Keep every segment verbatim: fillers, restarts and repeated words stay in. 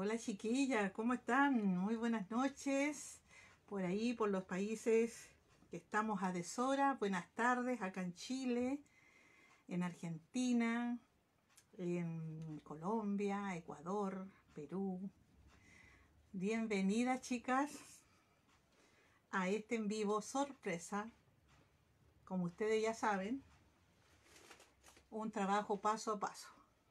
Hola chiquillas, ¿cómo están? Muy buenas noches. Por ahí, por los países que estamos a deshora. Buenas tardes acá en Chile, en Argentina, en Colombia, Ecuador, Perú. Bienvenidas chicas a este en vivo sorpresa. Como ustedes ya saben, un trabajo paso a paso.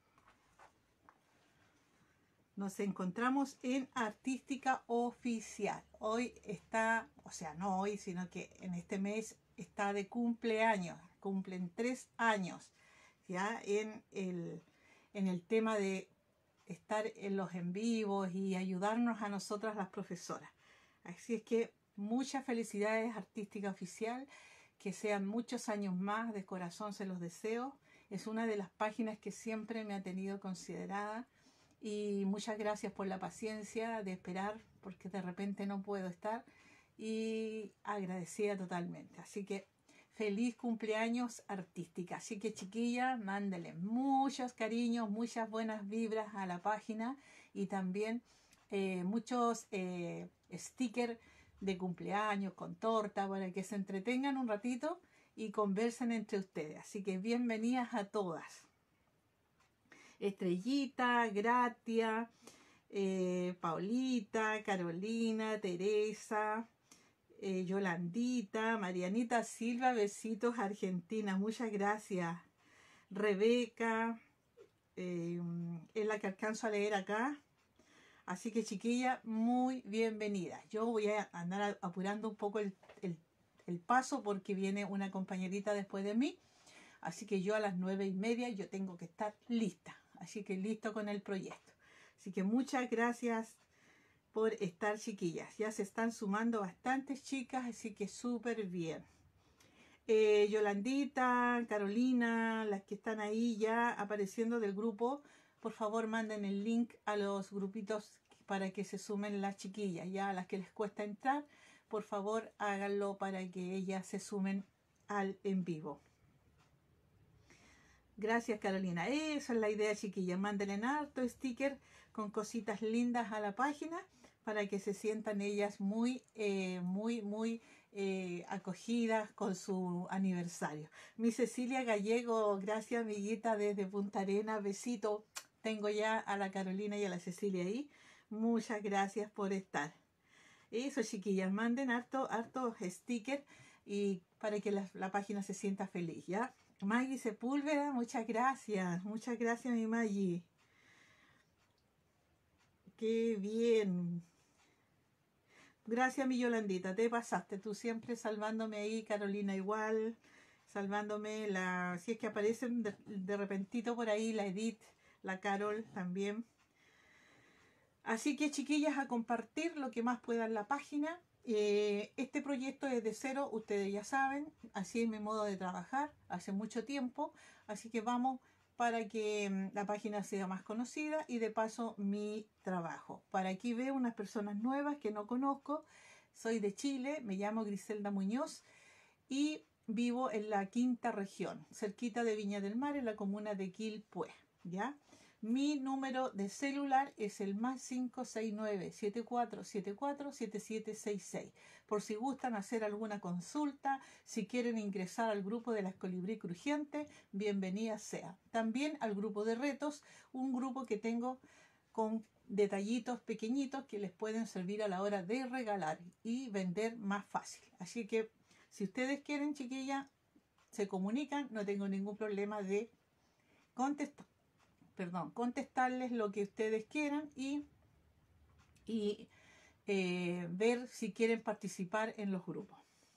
Nos encontramos en Artística Oficial. Hoy está, o sea, no hoy, sino que en este mes está de cumpleaños. Cumplen tres años ya en el, en el tema de estar en los en vivos y ayudarnos a nosotras las profesoras. Así es que muchas felicidades Artística Oficial. Que sean muchos años más, de corazón se los deseo. Es una de las páginas que siempre me ha tenido considerada. Y muchas gracias por la paciencia de esperar, porque de repente no puedo estar, y agradecida totalmente. Así que feliz cumpleaños Artística. Así que chiquillas, mándenle muchos cariños, muchas buenas vibras a la página y también eh, muchos eh, stickers de cumpleaños con torta para que se entretengan un ratito y conversen entre ustedes. Así que bienvenidas a todas. Estrellita, Gratia, eh, Paulita, Carolina, Teresa, eh, Yolandita, Marianita Silva, besitos Argentina, muchas gracias. Rebeca, eh, es la que alcanzo a leer acá. Así que chiquilla, muy bienvenida. Yo voy a andar apurando un poco el, el, el paso porque viene una compañerita después de mí. Así que yo a las nueve y media yo tengo que estar lista. Así que listo con el proyecto. Así que muchas gracias por estar chiquillas. Ya se están sumando bastantes chicas, así que súper bien. Eh, Yolandita, Carolina, las que están ahí ya apareciendo del grupo, por favor manden el link a los grupitos para que se sumen las chiquillas. Ya a las que les cuesta entrar, por favor háganlo para que ellas se sumen al en vivo. Gracias Carolina, esa es la idea chiquilla, mándenle harto sticker con cositas lindas a la página para que se sientan ellas muy, eh, muy, muy eh, acogidas con su aniversario. Mi Cecilia Gallego, gracias amiguita desde Punta Arenas, besito, tengo ya a la Carolina y a la Cecilia ahí, muchas gracias por estar. Eso chiquillas, manden harto, harto sticker y para que la, la página se sienta feliz, ¿ya? Maggie Sepúlveda, muchas gracias, muchas gracias mi Maggie. Qué bien. Gracias mi Yolandita, te pasaste, tú siempre salvándome ahí, Carolina igual, salvándome, la si es que aparecen de, de repentito por ahí, la Edith, la Carol también. Así que chiquillas, a compartir lo que más puedan la página. Eh, este proyecto es de cero, ustedes ya saben, así es mi modo de trabajar hace mucho tiempo, así que vamos para que mm, la página sea más conocida y de paso mi trabajo. Para aquí veo unas personas nuevas que no conozco, soy de Chile, me llamo Griselda Muñoz y vivo en la quinta región, cerquita de Viña del Mar, en la comuna de Quilpué, ¿ya? Mi número de celular es el más cinco seis nueve, siete cuatro siete cuatro, siete siete seis seis. Por si gustan hacer alguna consulta, si quieren ingresar al grupo de las Colibrí Crujientes, bienvenida sea. También al grupo de retos, un grupo que tengo con detallitos pequeñitos que les pueden servir a la hora de regalar y vender más fácil. Así que si ustedes quieren, chiquilla, se comunican, no tengo ningún problema de contestar. Perdón, contestarles lo que ustedes quieran y, y eh, ver si quieren participar en los grupos.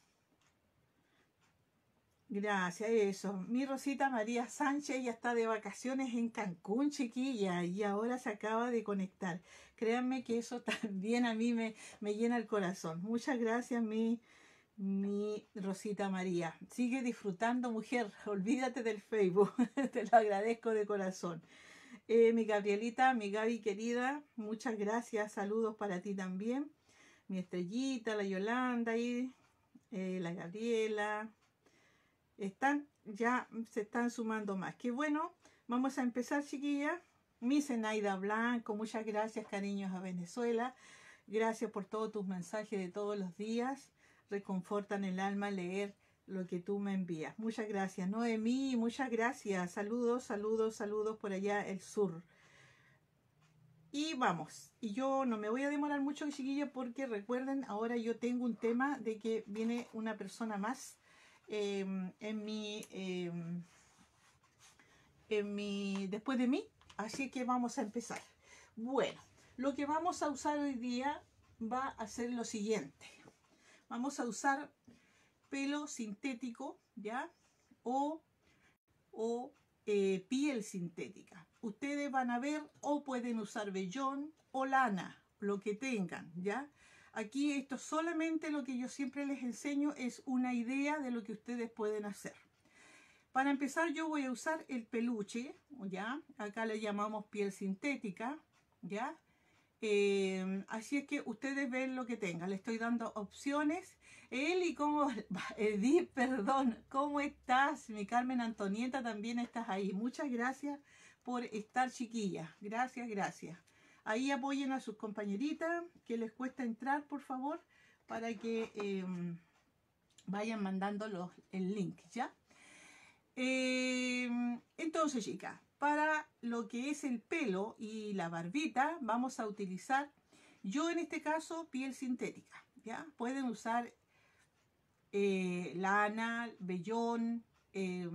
Gracias, eso. Mi Rosita María Sánchez ya está de vacaciones en Cancún, chiquilla, y ahora se acaba de conectar. Créanme que eso también a mí me, me llena el corazón. Muchas gracias, mi, mi Rosita María. Sigue disfrutando, mujer. Olvídate del Facebook. Te lo agradezco de corazón. Eh, mi Gabrielita, mi Gaby querida, muchas gracias, saludos para ti también. Mi Estrellita, la Yolanda y eh, la Gabriela. Están, ya se están sumando más. Qué bueno, vamos a empezar, chiquillas. Mi Zenaida Blanco, muchas gracias, cariños a Venezuela. Gracias por todos tus mensajes de todos los días. Reconfortan el alma leer lo que tú me envías. Muchas gracias. Noemí, muchas gracias. Saludos, saludos, saludos por allá el sur. Y vamos. Y yo no me voy a demorar mucho, chiquillos, porque recuerden, ahora yo tengo un tema de que viene una persona más eh, en mi... Eh, en mi después de mí. Así que vamos a empezar. Bueno, lo que vamos a usar hoy día va a ser lo siguiente. Vamos a usar pelo sintético, ¿ya? O, o eh, piel sintética. Ustedes van a ver, o pueden usar vellón o lana, lo que tengan, ¿ya? Aquí esto solamente lo que yo siempre les enseño es una idea de lo que ustedes pueden hacer. Para empezar yo voy a usar el peluche, ¿ya? Acá le llamamos piel sintética, ¿ya? Eh, así es que ustedes ven lo que tengan. Le estoy dando opciones. Eli, ¿cómo? Edith, perdón. ¿Cómo estás? Mi Carmen Antonieta, también estás ahí. Muchas gracias por estar, chiquilla. Gracias, gracias. Ahí apoyen a sus compañeritas, que les cuesta entrar, por favor, para que eh, vayan mandando los, el link, ¿ya? Eh, entonces, chicas, para lo que es el pelo y la barbita, vamos a utilizar, yo en este caso, piel sintética, ¿ya? Pueden usar eh, lana, vellón, eh,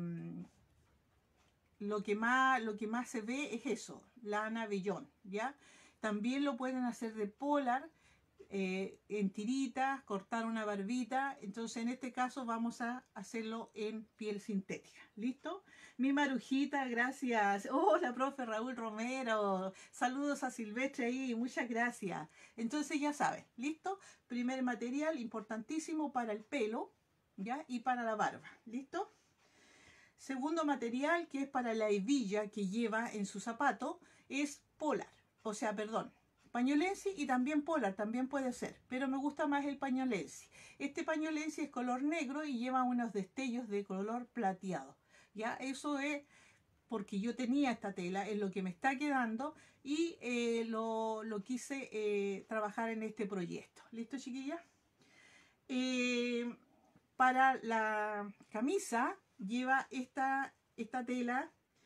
lo que más, lo que más se ve es eso, lana, vellón, ¿ya? También lo pueden hacer de polar, Eh, en tiritas, cortar una barbita. Entonces en este caso vamos a hacerlo en piel sintética. ¿Listo? Mi Marujita, gracias. Hola, profe Raúl Romero. Saludos a Silvestre ahí, muchas gracias. Entonces ya saben, ¿listo? Primer material importantísimo para el pelo, ¿ya? Y para la barba, ¿listo? Segundo material, que es para la hebilla que lleva en su zapato, es polar, o sea, perdón, pañolensi y también polar, también puede ser, pero me gusta más el pañolensi. Este pañolensi es color negro y lleva unos destellos de color plateado. Ya, eso es porque yo tenía esta tela, es lo que me está quedando y eh, lo, lo quise eh, trabajar en este proyecto. ¿Listo, chiquillas? Eh, para la camisa lleva esta, esta tela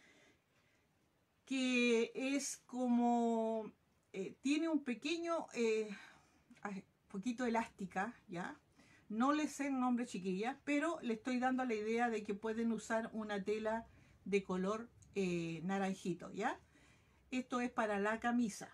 que es como... Eh, tiene un pequeño, eh, poquito elástica, ¿ya? No le sé el nombre, chiquilla, pero le estoy dando la idea de que pueden usar una tela de color eh, naranjito, ¿ya? Esto es para la camisa.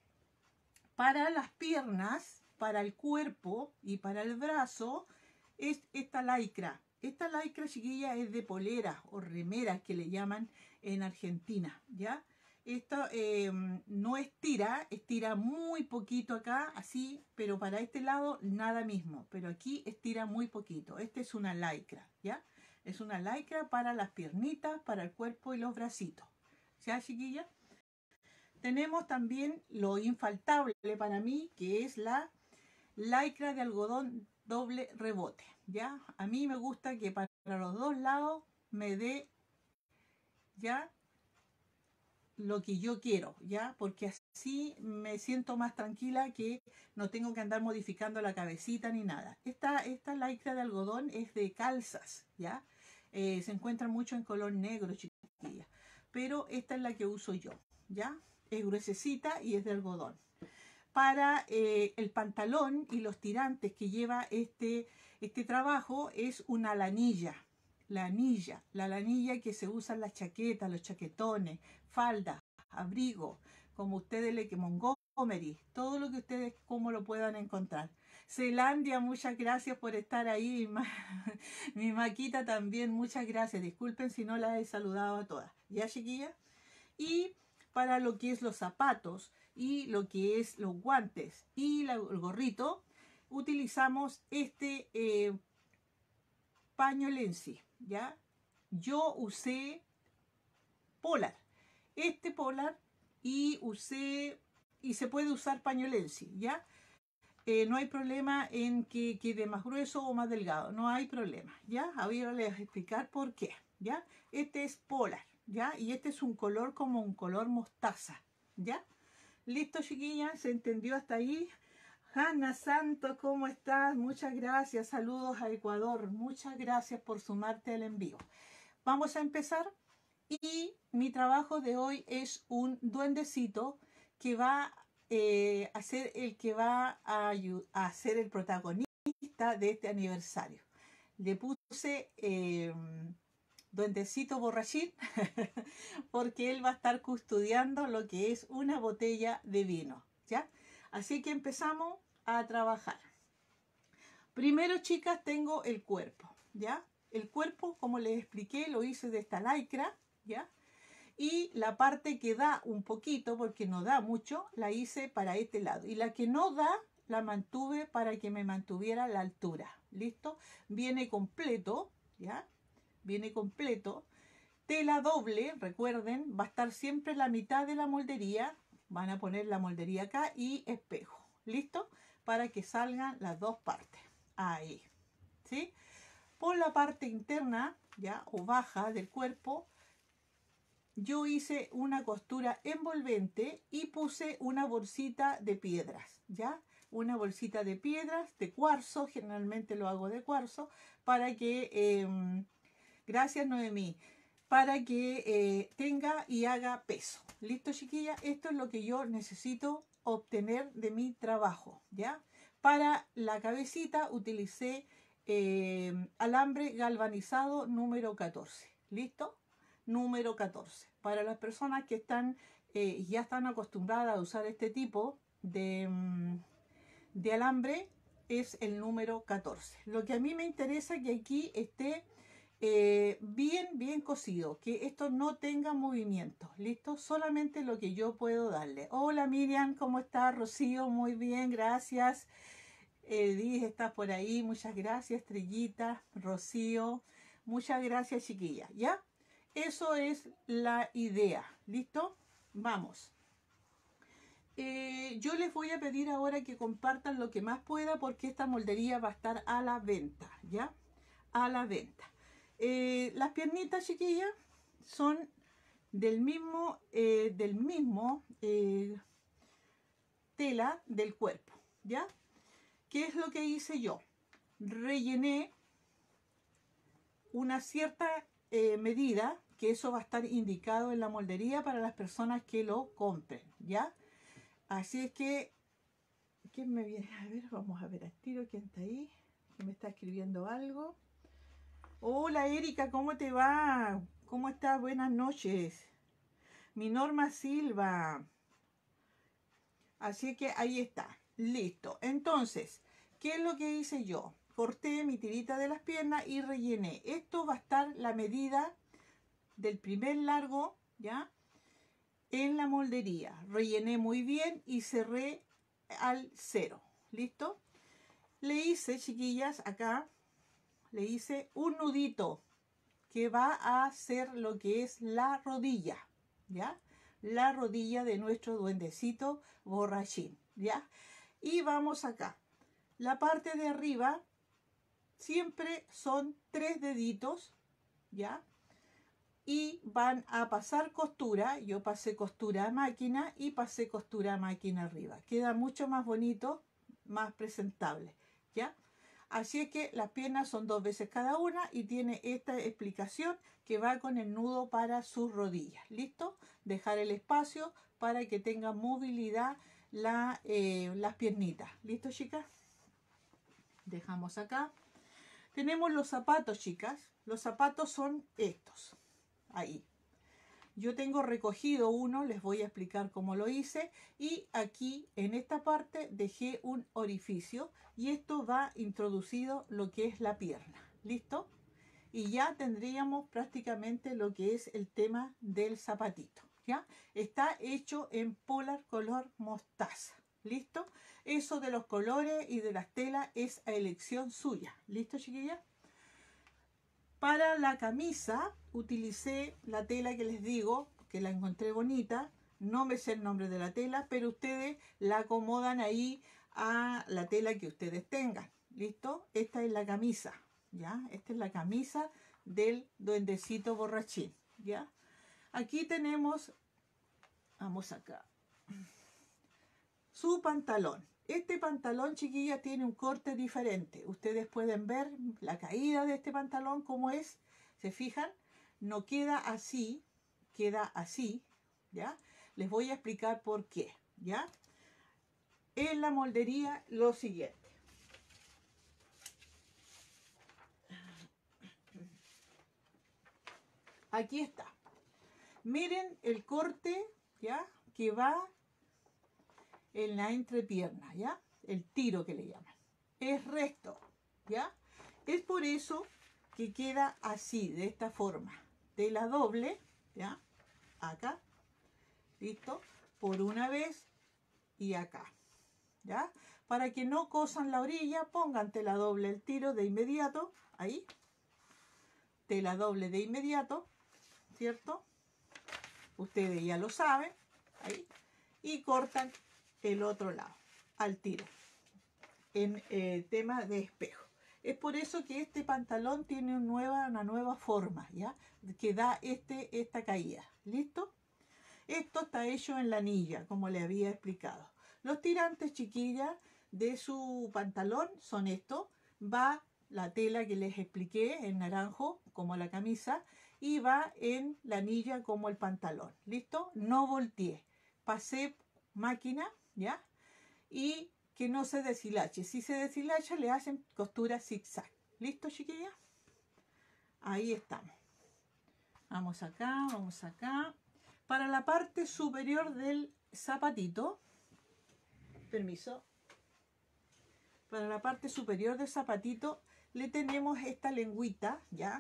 Para las piernas, para el cuerpo y para el brazo, es esta lycra. Esta lycra, chiquilla, es de polera o remera que le llaman en Argentina, ¿ya? Esto eh, no estira, estira muy poquito acá, así, pero para este lado nada mismo, pero aquí estira muy poquito. Este es una lycra, ¿ya? Es una lycra para las piernitas, para el cuerpo y los bracitos. ¿Ya, chiquilla? Tenemos también lo infaltable para mí, que es la lycra de algodón doble rebote, ¿ya? A mí me gusta que para los dos lados me dé, ¿ya?, lo que yo quiero, ¿ya? Porque así me siento más tranquila, que no tengo que andar modificando la cabecita ni nada. Esta, esta lycra de algodón es de calzas, ¿ya? Eh, se encuentra mucho en color negro, chiquilla. Pero esta es la que uso yo, ¿ya? Es gruesecita y es de algodón. Para eh, el pantalón y los tirantes que lleva este, este trabajo es una lanilla. La anilla, la lanilla que se usa en las chaquetas, los chaquetones, faldas, abrigo, como ustedes le que Montgomery, todo lo que ustedes como lo puedan encontrar. Zelandia, muchas gracias por estar ahí. Mi Maquita también, muchas gracias. Disculpen si no las he saludado a todas. ¿Ya, chiquillas? Y para lo que es los zapatos y lo que es los guantes y la, el gorrito, utilizamos este eh, pañolensi, ¿ya? Yo usé polar, este polar, y usé, y se puede usar pañolensi, ¿ya? Eh, no hay problema en que quede más grueso o más delgado, no hay problema, ¿ya? Ahora les voy a explicar por qué. ¿ya? Este es polar, ¿ya? Y este es un color como un color mostaza, ¿ya? Listo, chiquillas, ¿se entendió hasta ahí? Hanna Santos, ¿cómo estás? Muchas gracias, saludos a Ecuador, muchas gracias por sumarte al envío. Vamos a empezar y mi trabajo de hoy es un duendecito que va eh, a ser el que va a, a ser el protagonista de este aniversario. Le puse eh, duendecito borrachín porque él va a estar custodiando lo que es una botella de vino, ¿ya? Así que empezamos a trabajar. Primero, chicas, tengo el cuerpo, ¿ya? El cuerpo, como les expliqué, lo hice de esta lycra, ¿ya? Y la parte que da un poquito, porque no da mucho, la hice para este lado. Y la que no da, la mantuve para que me mantuviera la altura. ¿Listo? Viene completo, ¿ya? Viene completo. Tela doble, recuerden, va a estar siempre la mitad de la moldería. Van a poner la moldería acá y espejo. ¿Listo? Para que salgan las dos partes. Ahí. ¿Sí? Por la parte interna, ¿ya? O baja del cuerpo, yo hice una costura envolvente y puse una bolsita de piedras, ¿ya? Una bolsita de piedras, de cuarzo, generalmente lo hago de cuarzo, para que, eh, gracias Noemí, para que eh, tenga y haga peso. ¿Listo, chiquilla? Esto es lo que yo necesito obtener de mi trabajo, ¿ya? Para la cabecita utilicé eh, alambre galvanizado número catorce, ¿listo? Número catorce. Para las personas que están eh, ya están acostumbradas a usar este tipo de, de alambre, es el número catorce. Lo que a mí me interesa es que aquí esté eh, bien, bien cosido, que esto no tenga movimiento, ¿listo? Solamente lo que yo puedo darle. Hola Miriam, ¿cómo estás? Rocío, muy bien, gracias. Edith, estás por ahí, muchas gracias. Estrellita, Rocío, muchas gracias, chiquilla, ¿ya? Eso es la idea, ¿listo? Vamos. Eh, yo les voy a pedir ahora que compartan lo que más pueda porque esta moldería va a estar a la venta, ¿ya? A la venta. Eh, las piernitas, chiquillas, son del mismo, eh, del mismo eh, tela del cuerpo, ¿ya? ¿Qué es lo que hice yo? Rellené una cierta eh, medida, que eso va a estar indicado en la moldería para las personas que lo compren, ¿ya? Así es que, ¿quién me viene? A ver, vamos a ver al tiro quién está ahí, que me está escribiendo algo. Hola Erika, ¿cómo te va? ¿Cómo estás? Buenas noches. Mi Norma Silva. Así que ahí está, listo. Entonces, ¿qué es lo que hice yo? Corté mi tirita de las piernas y rellené. Esto va a estar la medida del primer largo, ¿ya? En la moldería. Rellené muy bien y cerré al cero. ¿Listo? Le hice, chiquillas, acá, le hice un nudito que va a ser lo que es la rodilla, ¿ya? La rodilla de nuestro duendecito borrachín, ¿ya? Y vamos acá. La parte de arriba siempre son tres deditos, ¿ya? Y van a pasar costura. Yo pasé costura a máquina y pasé costura a máquina arriba. Queda mucho más bonito, más presentable, ¿ya? Así es que las piernas son dos veces cada una y tiene esta explicación que va con el nudo para sus rodillas. ¿Listo? Dejar el espacio para que tenga movilidad la, eh, las piernitas. ¿Listo, chicas? Dejamos acá. Tenemos los zapatos, chicas. Los zapatos son estos. Ahí. Yo tengo recogido uno, les voy a explicar cómo lo hice. Y aquí en esta parte dejé un orificio y esto va introducido lo que es la pierna. ¿Listo? Y ya tendríamos prácticamente lo que es el tema del zapatito. ¿Ya? Está hecho en polar color mostaza. ¿Listo? Eso de los colores y de las telas es a elección suya. ¿Listo, chiquillas? Para la camisa utilicé la tela que les digo, que la encontré bonita. No me sé el nombre de la tela, pero ustedes la acomodan ahí a la tela que ustedes tengan. ¿Listo? Esta es la camisa, ¿ya? Esta es la camisa del duendecito borrachín, ¿ya? Aquí tenemos, vamos acá, su pantalón. Este pantalón, chiquilla, tiene un corte diferente. Ustedes pueden ver la caída de este pantalón, cómo es. ¿Se fijan? No queda así, queda así, ¿ya? Les voy a explicar por qué, ¿ya? En la moldería, lo siguiente. Aquí está. Miren el corte, ¿ya? Que va en la entrepierna, ¿ya? El tiro que le llaman. Es recto, ¿ya? Es por eso que queda así, de esta forma. Tela doble, ¿ya? Acá, ¿listo? Por una vez y acá, ¿ya? Para que no cosan la orilla, pongan tela doble el tiro de inmediato, ahí. Tela doble de inmediato, ¿cierto? Ustedes ya lo saben, ahí. Y cortan el otro lado, al tiro, en eh, tema de espejo. Es por eso que este pantalón tiene una nueva, una nueva forma, ¿ya? Que da este, esta caída. ¿Listo? Esto está hecho en la anilla, como le había explicado. Los tirantes, chiquillas, de su pantalón son estos. Va la tela que les expliqué en naranjo, como la camisa, y va en la anilla como el pantalón. ¿Listo? No volteé. Pasé máquina, ¿ya? Y que no se deshilache. Si se deshilacha, le hacen costura zigzag. ¿Listo, chiquilla? Ahí estamos. Vamos acá, vamos acá. Para la parte superior del zapatito, permiso, para la parte superior del zapatito le tenemos esta lengüita, ¿ya?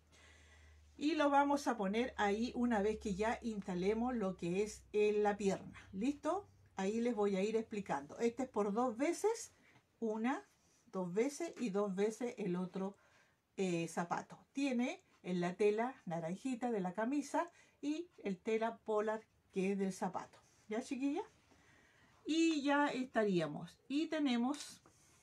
Y lo vamos a poner ahí una vez que ya instalemos lo que es en la pierna. ¿Listo? Ahí les voy a ir explicando. Este es por dos veces, una, dos veces y dos veces el otro eh, zapato. Tiene en la tela naranjita de la camisa y el tela polar que es del zapato. ¿Ya, chiquilla? Y ya estaríamos. Y tenemos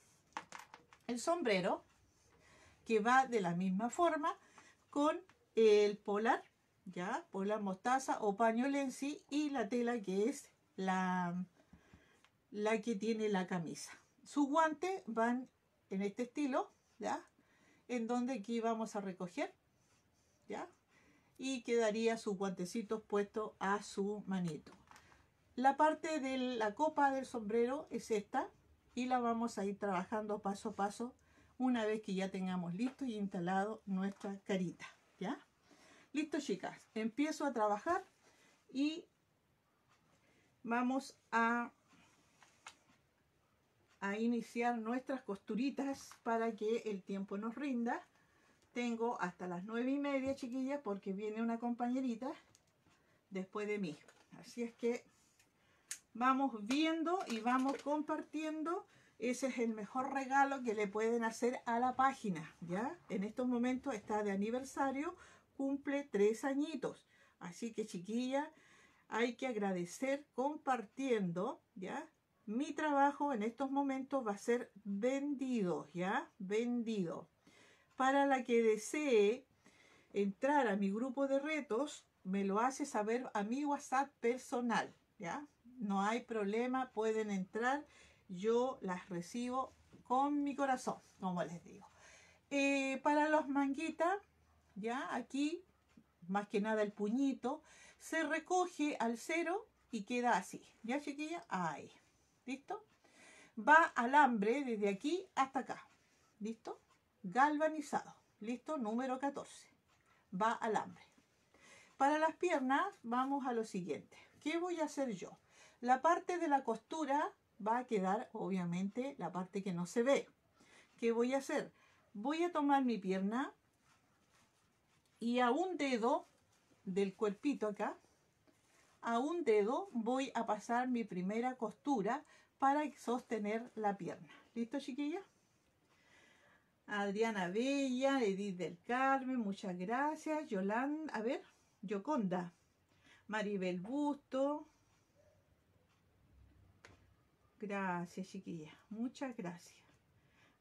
el sombrero que va de la misma forma con el polar, ya, polar mostaza o paño lenzi y la tela que es la, la que tiene la camisa. Sus guantes van en este estilo, ya, en donde aquí vamos a recoger, ya, y quedaría sus guantecitos puestos a su manito. La parte de la copa del sombrero es esta y la vamos a ir trabajando paso a paso una vez que ya tengamos listo y instalado nuestra carita, ¿ya? Listo, chicas, empiezo a trabajar y vamos a, a iniciar nuestras costuritas para que el tiempo nos rinda. Tengo hasta las nueve y media, chiquillas, porque viene una compañerita después de mí. Así es que vamos viendo y vamos compartiendo. Ese es el mejor regalo que le pueden hacer a la página, ¿ya? En estos momentos está de aniversario, cumple tres añitos. Así que, chiquilla, hay que agradecer compartiendo, ¿ya? Mi trabajo en estos momentos va a ser vendido, ¿ya? Vendido. Para la que desee entrar a mi grupo de retos, me lo hace saber a mi WhatsApp personal, ¿ya? No hay problema, pueden entrar. Yo las recibo con mi corazón, como les digo. Eh, para los manguitas, ya aquí, más que nada el puñito, se recoge al cero y queda así. ¿Ya, chiquilla? Ahí. ¿Listo? Va alambre desde aquí hasta acá. ¿Listo? Galvanizado. ¿Listo? Número catorce. Va alambre. Para las piernas vamos a lo siguiente. ¿Qué voy a hacer yo? La parte de la costura va a quedar, obviamente, la parte que no se ve. ¿Qué voy a hacer? Voy a tomar mi pierna y a un dedo del cuerpito acá, a un dedo voy a pasar mi primera costura para sostener la pierna. ¿Listo, chiquilla? Adriana Bella, Edith del Carmen, muchas gracias. Yolanda, a ver, Yoconda, Maribel Busto. Gracias, chiquilla. Muchas gracias.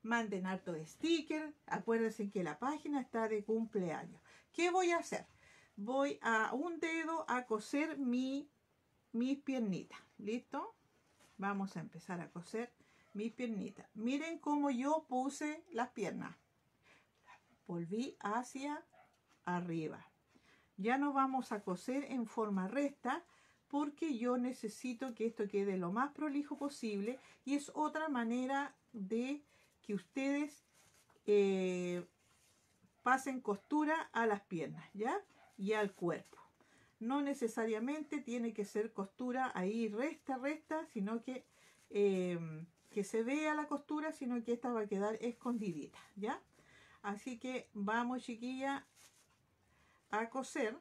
manden harto de sticker. Acuérdense que la página está de cumpleaños. ¿Qué voy a hacer? Voy a un dedo a coser mi, mis piernitas. ¿Listo? Vamos a empezar a coser mis piernitas. Miren cómo yo puse las piernas. Volví hacia arriba. Ya no vamos a coser en forma recta porque yo necesito que esto quede lo más prolijo posible, y es otra manera de que ustedes eh, pasen costura a las piernas, ¿ya? Y al cuerpo. No necesariamente tiene que ser costura ahí resta, resta, sino que, eh, que se vea la costura, sino que esta va a quedar escondidita, ¿ya? Así que vamos, chiquilla, a coser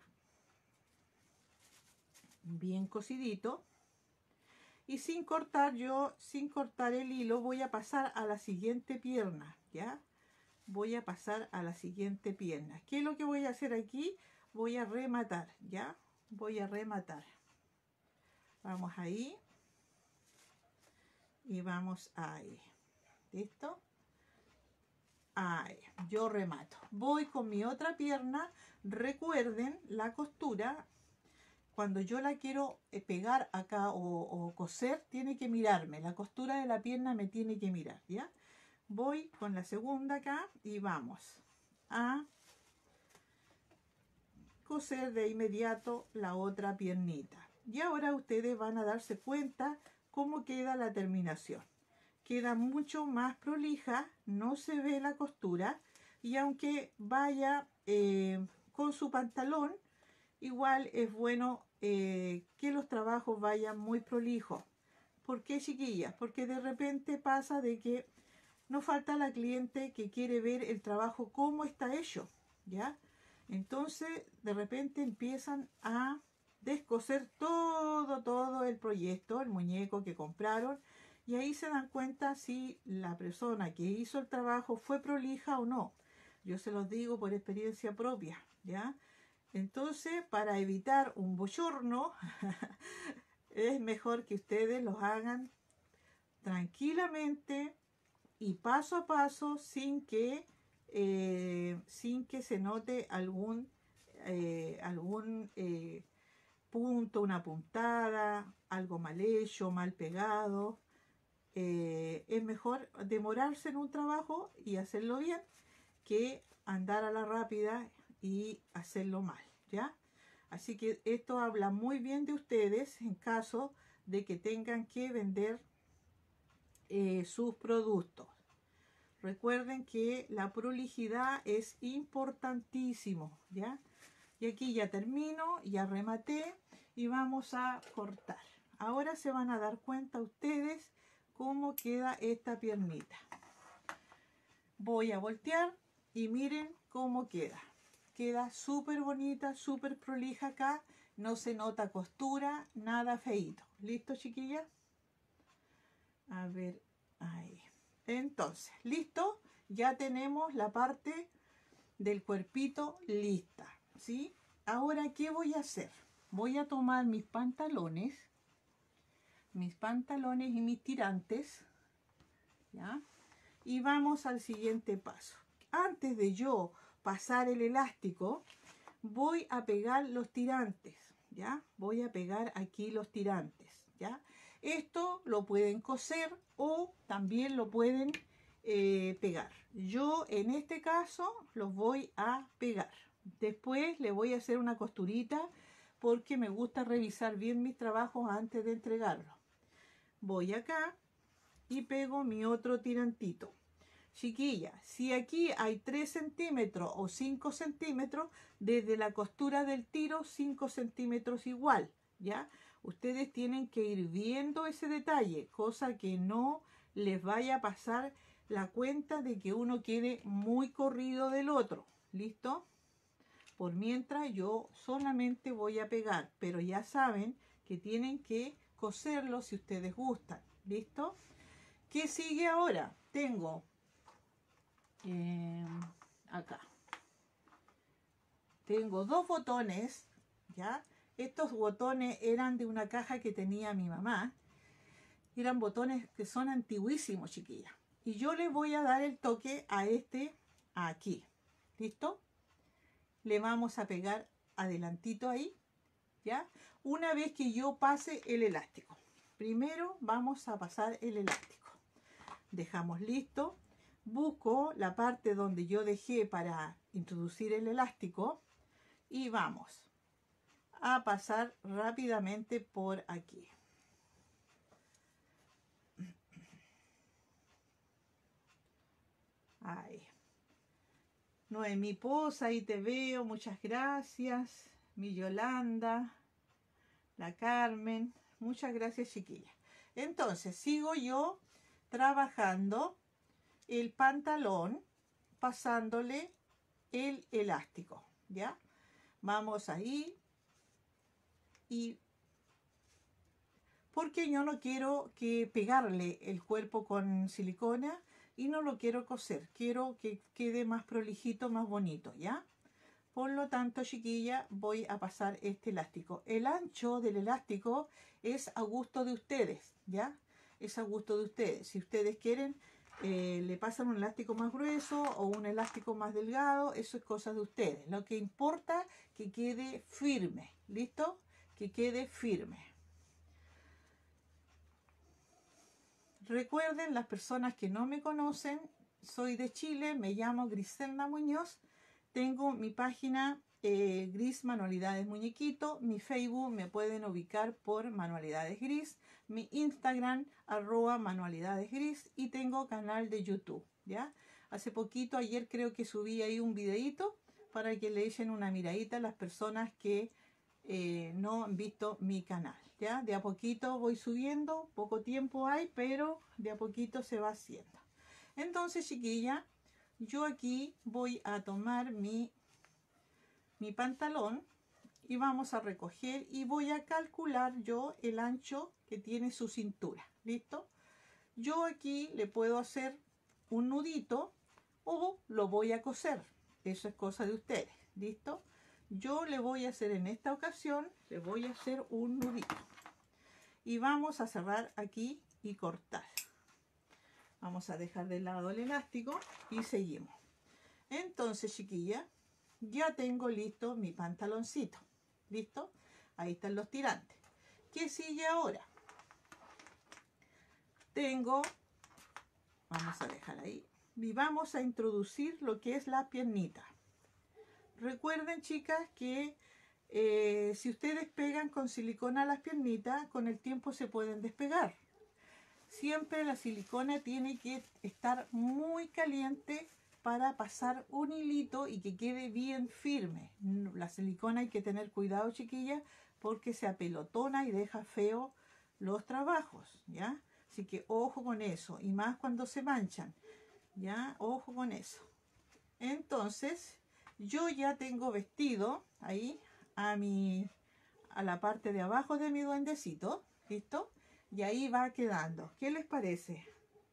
bien cosidito, y sin cortar, yo sin cortar el hilo voy a pasar a la siguiente pierna, ¿ya? Voy a pasar a la siguiente pierna. ¿Qué es lo que voy a hacer aquí? Voy a rematar, ¿ya? Voy a rematar. Vamos ahí y vamos ahí. ¿Listo? Ahí, yo remato. Voy con mi otra pierna. Recuerden, la costura, cuando yo la quiero pegar acá o, o coser, tiene que mirarme. La costura de la pierna me tiene que mirar, ¿ya? Voy con la segunda acá y vamos a coser de inmediato la otra piernita. Y ahora ustedes van a darse cuenta cómo queda la terminación. Queda mucho más prolija, no se ve la costura, y aunque vaya eh, con su pantalón, igual es bueno eh, que los trabajos vayan muy prolijos. ¿Por qué, chiquillas? Porque de repente pasa de que no falta la cliente que quiere ver el trabajo cómo está hecho, ¿ya? Entonces, de repente empiezan a descoser todo, todo el proyecto, el muñeco que compraron, y ahí se dan cuenta si la persona que hizo el trabajo fue prolija o no. Yo se los digo por experiencia propia, ¿ya? Entonces, para evitar un bochorno, es mejor que ustedes los hagan tranquilamente y paso a paso, sin que, eh, sin que se note algún, eh, algún eh, punto, una puntada, algo mal hecho, mal pegado. Eh, es mejor demorarse en un trabajo y hacerlo bien que andar a la rápida y hacerlo mal, ¿ya? Así que esto habla muy bien de ustedes en caso de que tengan que vender eh, sus productos. Recuerden que la prolijidad es importantísimo, ¿ya? Y aquí ya termino, ya rematé y vamos a cortar. Ahora se van a dar cuenta ustedes cómo queda esta piernita. Voy a voltear y miren cómo queda. Queda súper bonita, súper prolija acá. No se nota costura, nada feíto. ¿Listo, chiquillas? A ver, ahí. Entonces, ¿listo? Ya tenemos la parte del cuerpito lista, ¿sí? Ahora, ¿qué voy a hacer? Voy a tomar mis pantalones, mis pantalones y mis tirantes, ¿ya? Y vamos al siguiente paso. Antes de yo pasar el elástico, voy a pegar los tirantes, ¿ya? Voy a pegar aquí los tirantes, ¿ya? Esto lo pueden coser o también lo pueden eh, pegar. Yo en este caso los voy a pegar. Después le voy a hacer una costurita porque me gusta revisar bien mis trabajos antes de entregarlos. Voy acá y pego mi otro tirantito. Chiquilla, si aquí hay tres centímetros o cinco centímetros, desde la costura del tiro cinco centímetros igual, ¿ya? Ustedes tienen que ir viendo ese detalle, cosa que no les vaya a pasar la cuenta de que uno quede muy corrido del otro. ¿Listo? Por mientras yo solamente voy a pegar, pero ya saben que tienen que coserlo si ustedes gustan. ¿Listo? ¿Qué sigue ahora? Tengo eh, acá. Tengo dos botones, ¿ya? Estos botones eran de una caja que tenía mi mamá. Eran botones que son antiguísimos, chiquillas. y yo le voy a dar el toque a este aquí. ¿Listo? Le vamos a pegar adelantito ahí, ¿ya? Una vez que yo pase el elástico. Primero vamos a pasar el elástico. Dejamos listo. Busco la parte donde yo dejé para introducir el elástico y vamos a pasar rápidamente por aquí. Ahí. Noemí Poza, ahí te veo, muchas gracias. Mi Yolanda, la Carmen, muchas gracias, chiquilla. Entonces, sigo yo trabajando el pantalón, pasándole el elástico, ¿ya? Vamos ahí. Y porque yo no quiero que pegarle el cuerpo con silicona y no lo quiero coser, quiero que quede más prolijito, más bonito, ¿ya? Por lo tanto, chiquilla, voy a pasar este elástico. El ancho del elástico es a gusto de ustedes, ¿ya? Es a gusto de ustedes. Si ustedes quieren, eh, le pasan un elástico más grueso o un elástico más delgado, eso es cosa de ustedes. Lo que importa que quede firme, ¿listo? Que quede firme. Recuerden, las personas que no me conocen, soy de Chile, me llamo Griselda Muñoz, tengo mi página eh, Gris Manualidades Muñequito, mi Facebook me pueden ubicar por Manualidades Gris, mi Instagram arroba Manualidades Gris y tengo canal de YouTube, ¿ya? Hace poquito, ayer creo que subí ahí un videito para que le echen una miradita a las personas que eh, no han visto mi canal. ¿Ya? De a poquito voy subiendo, poco tiempo hay, pero de a poquito se va haciendo. Entonces, chiquilla, yo aquí voy a tomar mi, mi pantalón y vamos a recoger y voy a calcular yo el ancho que tiene su cintura. ¿Listo? Yo aquí le puedo hacer un nudito o lo voy a coser. Eso es cosa de ustedes. ¿Listo? Yo le voy a hacer en esta ocasión, le voy a hacer un nudito. Y vamos a cerrar aquí y cortar. Vamos a dejar de lado el elástico y seguimos. Entonces, chiquilla, ya tengo listo mi pantaloncito. ¿Listo? Ahí están los tirantes. ¿Qué sigue ahora? Tengo, vamos a dejar ahí, y vamos a introducir lo que es la piernita. Recuerden, chicas, que Eh, si ustedes pegan con silicona las piernitas, con el tiempo se pueden despegar. Siempre la silicona tiene que estar muy caliente para pasar un hilito y que quede bien firme. La silicona hay que tener cuidado, chiquillas, porque se apelotona y deja feo los trabajos, ¿ya? Así que ojo con eso, y más cuando se manchan, ¿ya? Ojo con eso. Entonces, yo ya tengo vestido ahí a mi a la parte de abajo de mi duendecito, ¿listo? Y ahí va quedando. ¿Qué les parece?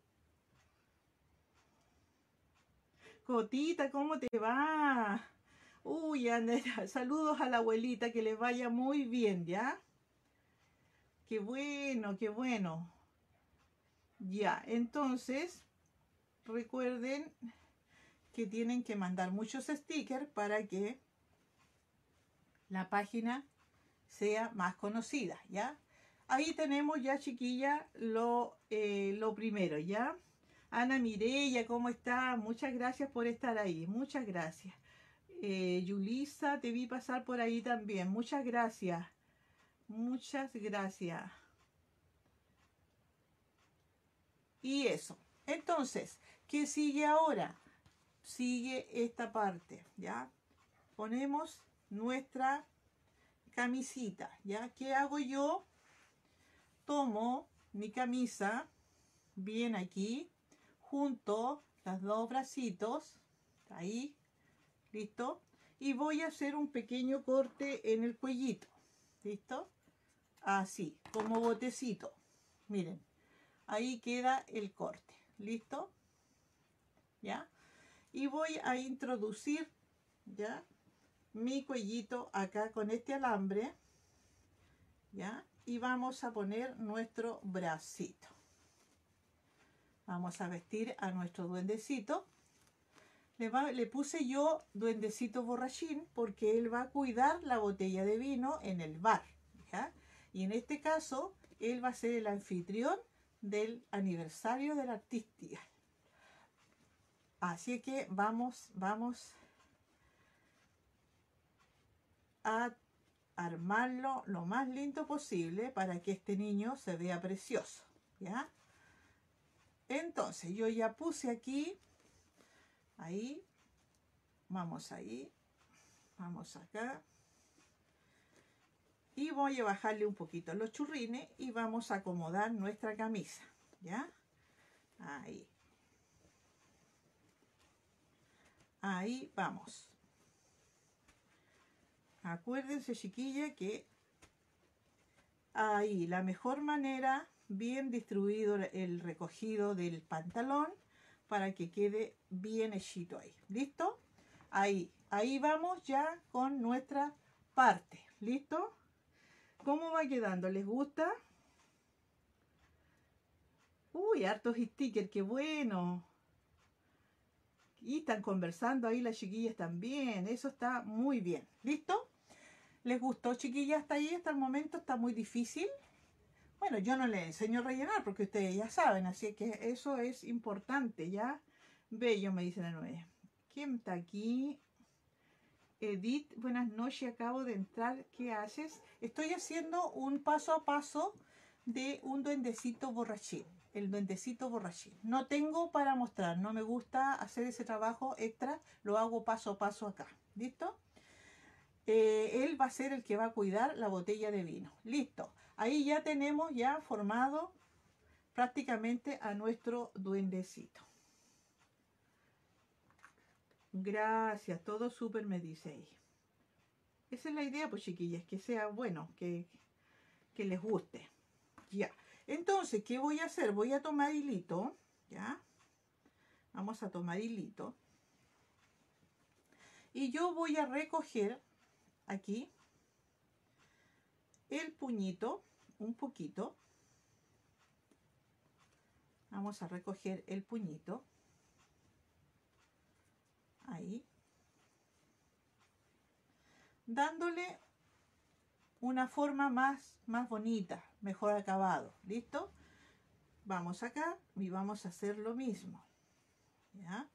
Cotita, ¿cómo te va? Uy, Andrea, saludos a la abuelita, que les vaya muy bien, ¿ya? Qué bueno, qué bueno. Ya, entonces, recuerden que tienen que mandar muchos stickers para que la página sea más conocida, ¿ya? Ahí tenemos ya, chiquilla, lo, eh, lo primero, ¿ya? Ana Mireya, ¿cómo está? Muchas gracias por estar ahí, muchas gracias. Eh, Yulisa, te vi pasar por ahí también, muchas gracias. Muchas gracias. Y eso. Entonces, ¿qué sigue ahora? Sigue esta parte, ¿ya? Ponemos nuestra camisita, ¿ya? ¿Qué hago yo? Tomo mi camisa, bien aquí, junto los dos bracitos, ahí, listo, y voy a hacer un pequeño corte en el cuellito, listo, así, como botecito, miren, ahí queda el corte, listo, ya, y voy a introducir, ya, mi cuellito acá con este alambre, ya, y vamos a poner nuestro bracito. Vamos a vestir a nuestro duendecito. Le, va, le puse yo duendecito borrachín porque él va a cuidar la botella de vino en el bar, ¿ya? Y en este caso, él va a ser el anfitrión del aniversario del artista. Así que vamos, vamos a armarlo lo más lindo posible para que este niño se vea precioso, ¿ya? Entonces, yo ya puse aquí, ahí, vamos ahí, vamos acá. Y voy a bajarle un poquito los churrines y vamos a acomodar nuestra camisa, ¿ya? Ahí. Ahí vamos. Acuérdense, chiquilla, que ahí la mejor manera, bien distribuido el recogido del pantalón para que quede bien hechito ahí. ¿Listo? Ahí, ahí vamos ya con nuestra parte. ¿Listo? ¿Cómo va quedando? ¿Les gusta? Uy, hartos stickers, qué bueno. Y están conversando ahí las chiquillas también. Eso está muy bien. ¿Listo? ¿Les gustó, chiquillas? Hasta ahí, hasta el momento está muy difícil. Bueno, yo no les enseño a rellenar porque ustedes ya saben. Así que eso es importante, ¿ya? Bello, me dicen a nueve. ¿Quién está aquí? Edith, buenas noches. Acabo de entrar. ¿Qué haces? Estoy haciendo un paso a paso de un duendecito borrachín. El duendecito borrachín. No tengo para mostrar, no me gusta hacer ese trabajo extra, lo hago paso a paso acá. ¿Listo? Eh, él va a ser el que va a cuidar la botella de vino. Listo. Ahí ya tenemos ya formado prácticamente a nuestro duendecito. Gracias, todo súper, me dice ahí. Esa es la idea, pues, chiquillas, que sea bueno, que, que les guste. Ya. Entonces, ¿qué voy a hacer? Voy a tomar hilito, ¿ya? Vamos a tomar hilito. Y yo voy a recoger aquí el puñito, un poquito. Vamos a recoger el puñito. Ahí. Dándole una forma más, más bonita, mejor acabado. ¿Listo? Vamos acá y vamos a hacer lo mismo. ¿Ya?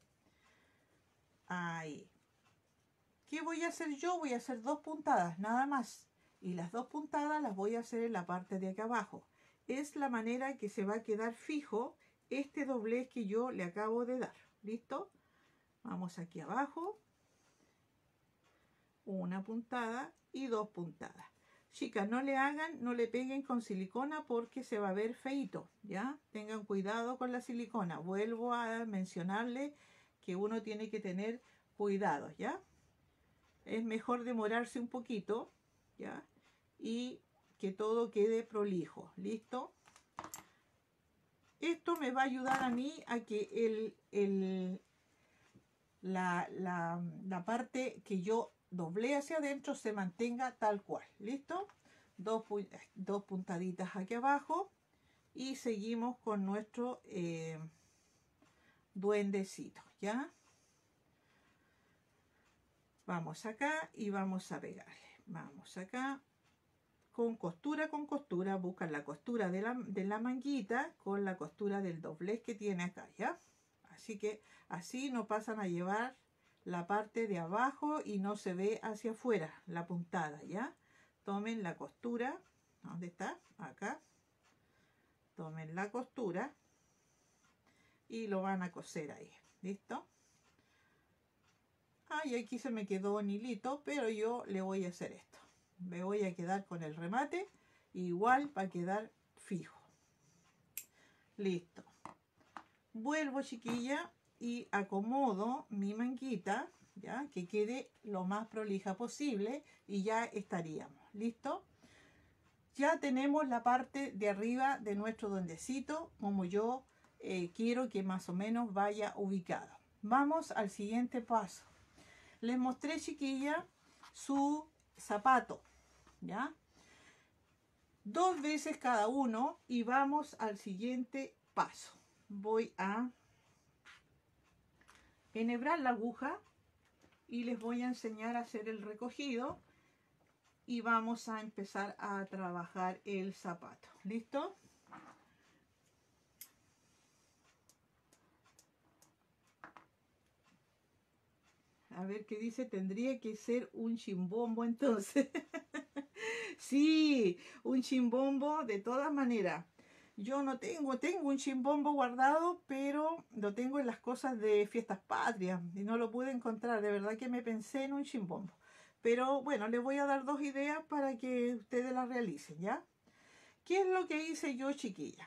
Ahí. ¿Qué voy a hacer yo? Voy a hacer dos puntadas, nada más. Y las dos puntadas las voy a hacer en la parte de acá abajo. Es la manera que se va a quedar fijo este doblez que yo le acabo de dar. ¿Listo? Vamos aquí abajo. Una puntada y dos puntadas. Chicas, no le hagan, no le peguen con silicona porque se va a ver feito, ¿ya? Tengan cuidado con la silicona. Vuelvo a mencionarle que uno tiene que tener cuidado, ¿ya? Es mejor demorarse un poquito, ¿ya? Y que todo quede prolijo, ¿listo? Esto me va a ayudar a mí a que el, el, la, la, la parte que yo doblé hacia adentro se mantenga tal cual. ¿Listo? Dos, dos puntaditas aquí abajo y seguimos con nuestro eh, duendecito, ¿ya? Vamos acá y vamos a pegarle. Vamos acá con costura con costura. Buscan la costura de la, de la manguita con la costura del doblez que tiene acá, ¿ya? Así que así no pasan a llevar la parte de abajo y no se ve hacia afuera la puntada, ¿ya? Tomen la costura, ¿dónde está? Acá. Tomen la costura y lo van a coser ahí, ¿listo? Ah, y aquí se me quedó un hilito, pero yo le voy a hacer esto. Me voy a quedar con el remate, igual va a quedar fijo. Listo. Vuelvo, chiquilla, y acomodo mi manguita, ya, que quede lo más prolija posible y ya estaríamos. ¿Listo? Ya tenemos la parte de arriba de nuestro duendecito, como yo eh, quiero que más o menos vaya ubicado. Vamos al siguiente paso. Les mostré, chiquilla, su zapato, ¿ya? Dos veces cada uno y vamos al siguiente paso. voy a enhebrar la aguja y les voy a enseñar a hacer el recogido y vamos a empezar a trabajar el zapato. ¿Listo? A ver qué dice, tendría que ser un chimbombo entonces. Sí, un chimbombo de todas maneras. Yo no tengo, tengo un chimbombo guardado, pero lo tengo en las cosas de fiestas patrias y no lo pude encontrar. De verdad que me pensé en un chimbombo. Pero bueno, les voy a dar dos ideas para que ustedes las realicen, ¿ya? ¿Qué es lo que hice yo, chiquilla?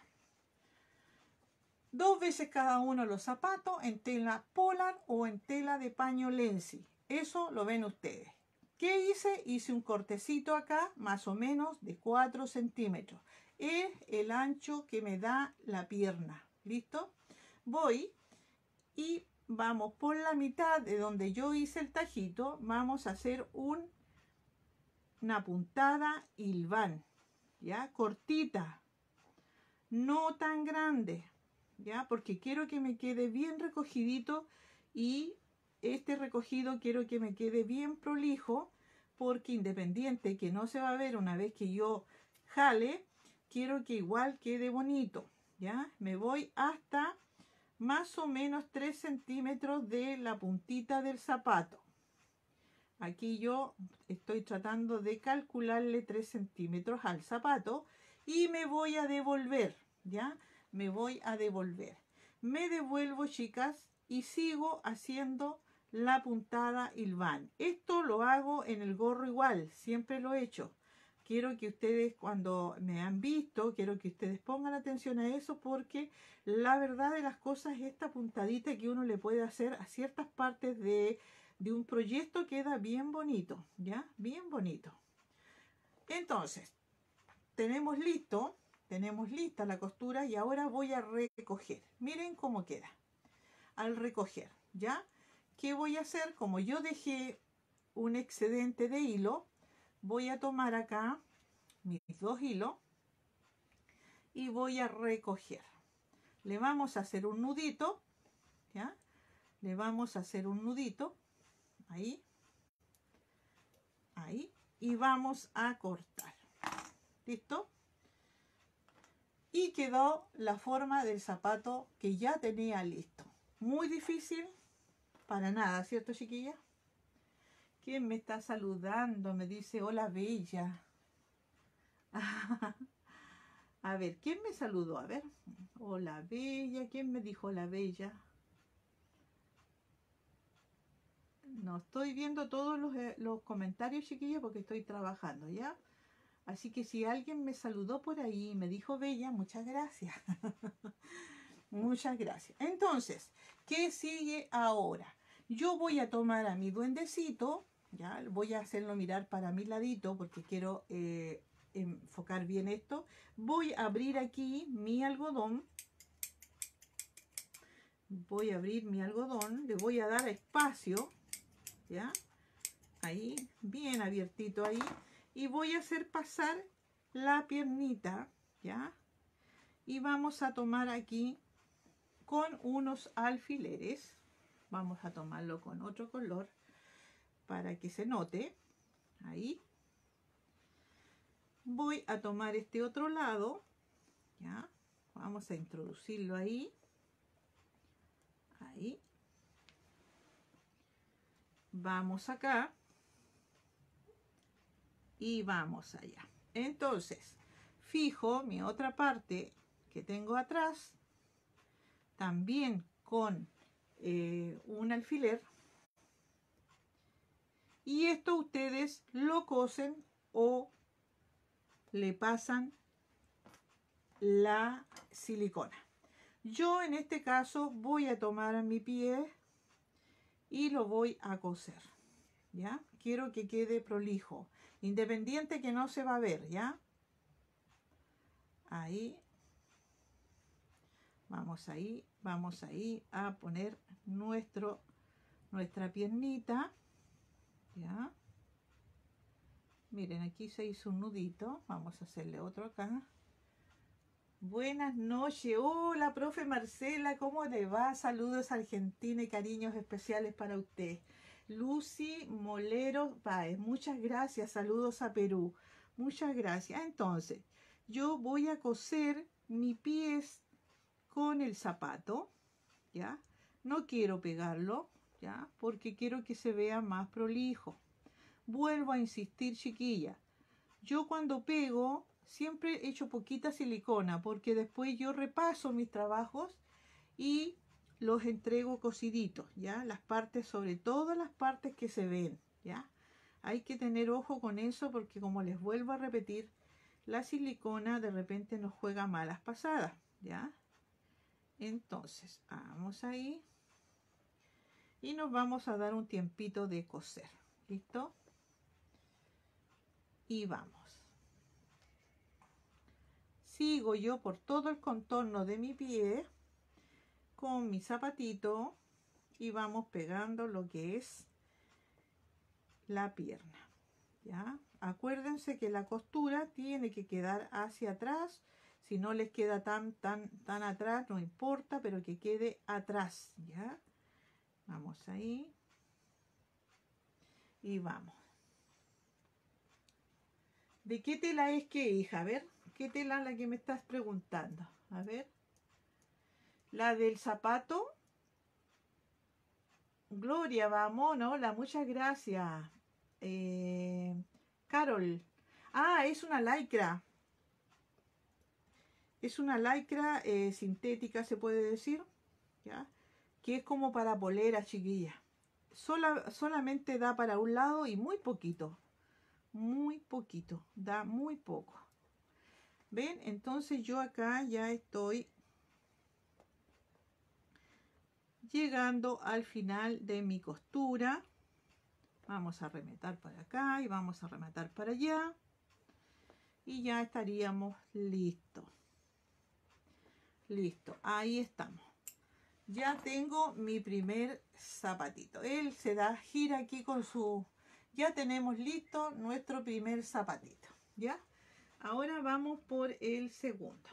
Dos veces cada uno los zapatos en tela polar o en tela de paño Lenzi. Eso lo ven ustedes. ¿Qué hice? Hice un cortecito acá, más o menos de cuatro centímetros. Es el ancho que me da la pierna. ¿Listo? Voy y vamos por la mitad de donde yo hice el tajito. Vamos a hacer un, una puntada hilván. ¿Ya? Cortita. No tan grande. ¿Ya? Porque quiero que me quede bien recogidito y este recogido quiero que me quede bien prolijo, porque independiente que no se va a ver una vez que yo jale, quiero que igual quede bonito. ¿Ya? Me voy hasta más o menos tres centímetros de la puntita del zapato. Aquí yo estoy tratando de calcularle tres centímetros al zapato y me voy a devolver, ¿ya? Me voy a devolver. Me devuelvo, chicas, y sigo haciendo la puntada hilván. Esto lo hago en el gorro igual, siempre lo he hecho. Quiero que ustedes, cuando me han visto, quiero que ustedes pongan atención a eso, porque la verdad de las cosas es esta puntadita que uno le puede hacer a ciertas partes de, de un proyecto, queda bien bonito, ¿ya? Bien bonito. Entonces, tenemos listo, tenemos lista la costura y ahora voy a recoger. Miren cómo queda al recoger, ¿ya? ¿Qué voy a hacer? Como yo dejé un excedente de hilo, voy a tomar acá mis dos hilos y voy a recoger. Le vamos a hacer un nudito, ¿ya? Le vamos a hacer un nudito, ahí, ahí, y vamos a cortar. ¿Listo? Y quedó la forma del zapato que ya tenía listo. Muy difícil, para nada, ¿cierto, chiquilla? ¿Quién me está saludando? Me dice, hola, bella. A ver, ¿quién me saludó? A ver, hola, bella. ¿Quién me dijo hola, bella? No estoy viendo todos los, eh, los comentarios, chiquillos, porque estoy trabajando, ¿ya? Así que si alguien me saludó por ahí y me dijo bella, muchas gracias. Muchas gracias. Entonces, ¿qué sigue ahora? Yo voy a tomar a mi duendecito, ya, voy a hacerlo mirar para mi ladito porque quiero eh, enfocar bien esto. Voy a abrir aquí mi algodón. Voy a abrir mi algodón, le voy a dar espacio, ¿ya? Ahí, bien abiertito ahí. Y voy a hacer pasar la piernita, ¿ya? Y vamos a tomar aquí con unos alfileres. Vamos a tomarlo con otro color para que se note. Ahí. Voy a tomar este otro lado, ¿ya? Vamos a introducirlo ahí. Ahí. Vamos acá. Y vamos allá. Entonces, fijo mi otra parte que tengo atrás, también con eh, un alfiler. Y esto ustedes lo cosen o le pasan la silicona. Yo en este caso voy a tomar mi pie y lo voy a coser, ¿ya? Quiero que quede prolijo, independiente que no se va a ver, ¿ya? Ahí. Vamos ahí, vamos ahí a poner nuestro, nuestra piernita, ¿ya? Miren, aquí se hizo un nudito, vamos a hacerle otro acá. Buenas noches. Hola, profe Marcela, ¿cómo le va? Saludos a Argentina y cariños especiales para usted. Lucy Molero Páez, muchas gracias. Saludos a Perú. Muchas gracias. Entonces, yo voy a coser mi pies con el zapato, ¿ya? No quiero pegarlo, ¿ya? Porque quiero que se vea más prolijo. Vuelvo a insistir, chiquilla. Yo cuando pego siempre echo poquita silicona porque después yo repaso mis trabajos y los entrego cosiditos, ¿ya? Las partes, sobre todo las partes que se ven, ¿ya? Hay que tener ojo con eso porque, como les vuelvo a repetir, la silicona de repente nos juega malas pasadas, ¿ya? Entonces, vamos ahí y nos vamos a dar un tiempito de coser, ¿listo? Y vamos. Sigo yo por todo el contorno de mi pie con mi zapatito y vamos pegando lo que es la pierna, ¿ya? Acuérdense que la costura tiene que quedar hacia atrás. Si no les queda tan, tan, tan atrás, no importa, pero que quede atrás, ¿ya? Vamos ahí. Y vamos. ¿De qué tela es que, hija? A ver, ¿qué tela es la que me estás preguntando? A ver. La del zapato. Gloria, vamos, hola, muchas gracias. Eh, Carol. Ah, es una lycra. Es una lycra eh, sintética, se puede decir, ¿ya? Que es como para polera, chiquilla. Sola, solamente da para un lado y muy poquito. Muy poquito. Da muy poco. ¿Ven? Entonces yo acá ya estoy llegando al final de mi costura. Vamos a rematar para acá y vamos a rematar para allá. Y ya estaríamos listos. Listo, ahí estamos. Ya tengo mi primer zapatito. Él se da gira aquí con su... Ya tenemos listo nuestro primer zapatito, ¿ya? Ahora vamos por el segundo.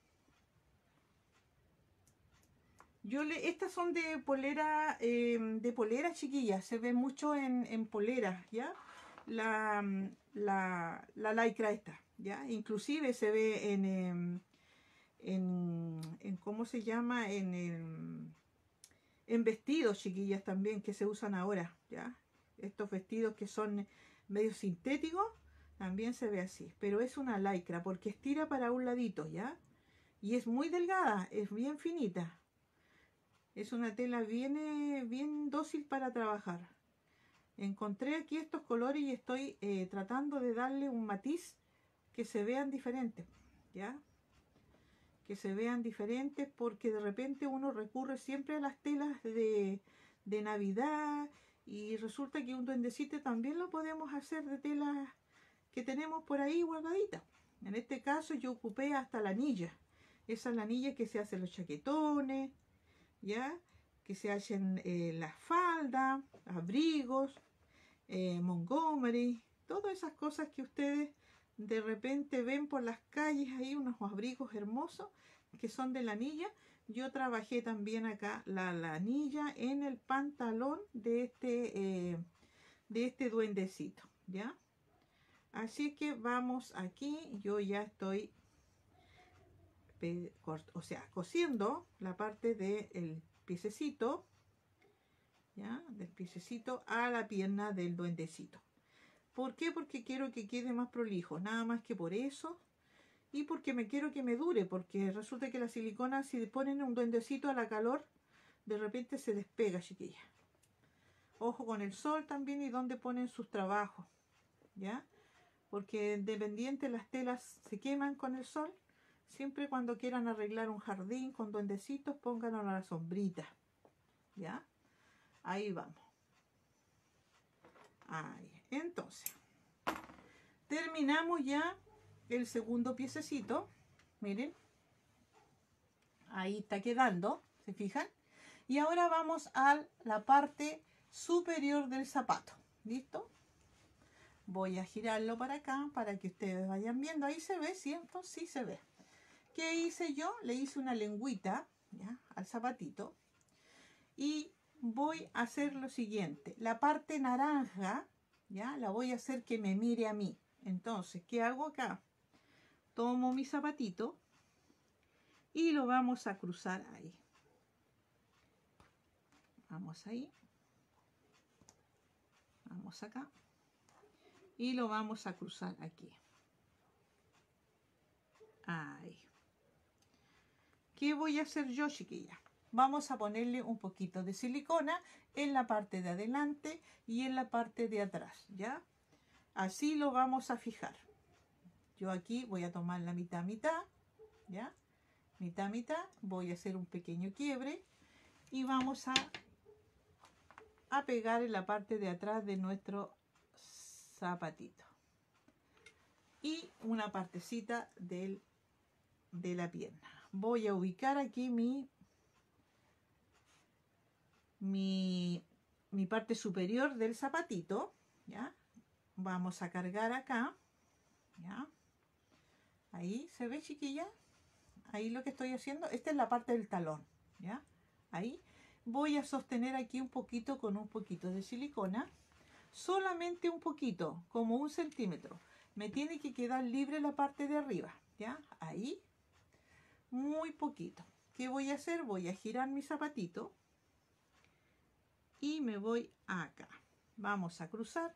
Yo le, estas son de polera, eh, de polera chiquilla, se ve mucho en, en polera, ¿ya? La, la, la lycra esta, ¿ya? Inclusive se ve en, en, en, en ¿cómo se llama? En, en, en vestidos, chiquillas, también, que se usan ahora, ¿ya? Estos vestidos que son medio sintéticos, también se ve así, pero es una lycra porque estira para un ladito, ¿ya? Y es muy delgada, es bien finita. Es una tela bien, eh, bien dócil para trabajar. Encontré aquí estos colores y estoy eh, tratando de darle un matiz que se vean diferentes, ¿ya? Que se vean diferentes porque de repente uno recurre siempre a las telas de, de Navidad y resulta que un duendecito también lo podemos hacer de telas que tenemos por ahí guardaditas. En este caso yo ocupé hasta la anilla. Esa es la anilla que se hacen los chaquetones, ¿ya? Que se hacen eh, las faldas, abrigos, eh, Montgomery, todas esas cosas que ustedes de repente ven por las calles ahí, unos abrigos hermosos que son de la anilla. Yo trabajé también acá la, la anilla en el pantalón de este, eh, de este duendecito, ¿ya? Así que vamos aquí, yo ya estoy, o sea, cosiendo la parte del piececito, ¿ya? Del piececito a la pierna del duendecito. ¿Por qué? Porque quiero que quede más prolijo, nada más que por eso. Y porque me quiero que me dure, porque resulta que la silicona, si ponen un duendecito a la calor, de repente se despega, chiquilla. Ojo con el sol también y donde ponen sus trabajos, ¿ya? Porque dependiente las telas se queman con el sol. Siempre cuando quieran arreglar un jardín con duendecitos, pónganlo a la sombrita, ¿ya? Ahí vamos. Ahí. Entonces, terminamos ya el segundo piececito. Miren. Ahí está quedando, ¿se fijan? Y ahora vamos a la parte superior del zapato. ¿Listo? Voy a girarlo para acá para que ustedes vayan viendo. Ahí se ve, ¿cierto? Sí se ve. ¿Qué hice yo? Le hice una lengüita, ¿ya?, al zapatito. Y voy a hacer lo siguiente. La parte naranja, ¿ya?, la voy a hacer que me mire a mí. Entonces, ¿qué hago acá? Tomo mi zapatito y lo vamos a cruzar ahí. Vamos ahí. Vamos acá. Y lo vamos a cruzar aquí. Ahí. ¿Qué voy a hacer yo, chiquilla? Vamos a ponerle un poquito de silicona en la parte de adelante y en la parte de atrás, ¿ya? Así lo vamos a fijar. Yo aquí voy a tomar la mitad, mitad, ¿ya? Mitad, mitad. Voy a hacer un pequeño quiebre y vamos a, a pegar en la parte de atrás de nuestro zapatito. Y una partecita del, de la pierna. Voy a ubicar aquí mi, mi, mi parte superior del zapatito, ¿ya? Vamos a cargar acá, ¿ya? Ahí, ¿se ve, chiquilla? Ahí lo que estoy haciendo, esta es la parte del talón, ¿ya? Ahí. Voy a sostener aquí un poquito con un poquito de silicona, solamente un poquito, como un centímetro. Me tiene que quedar libre la parte de arriba, ¿ya? Ahí, muy poquito. ¿Qué voy a hacer? Voy a girar mi zapatito y me voy acá. Vamos a cruzar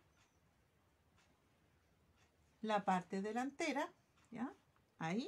la parte delantera, ¿ya? Ahí.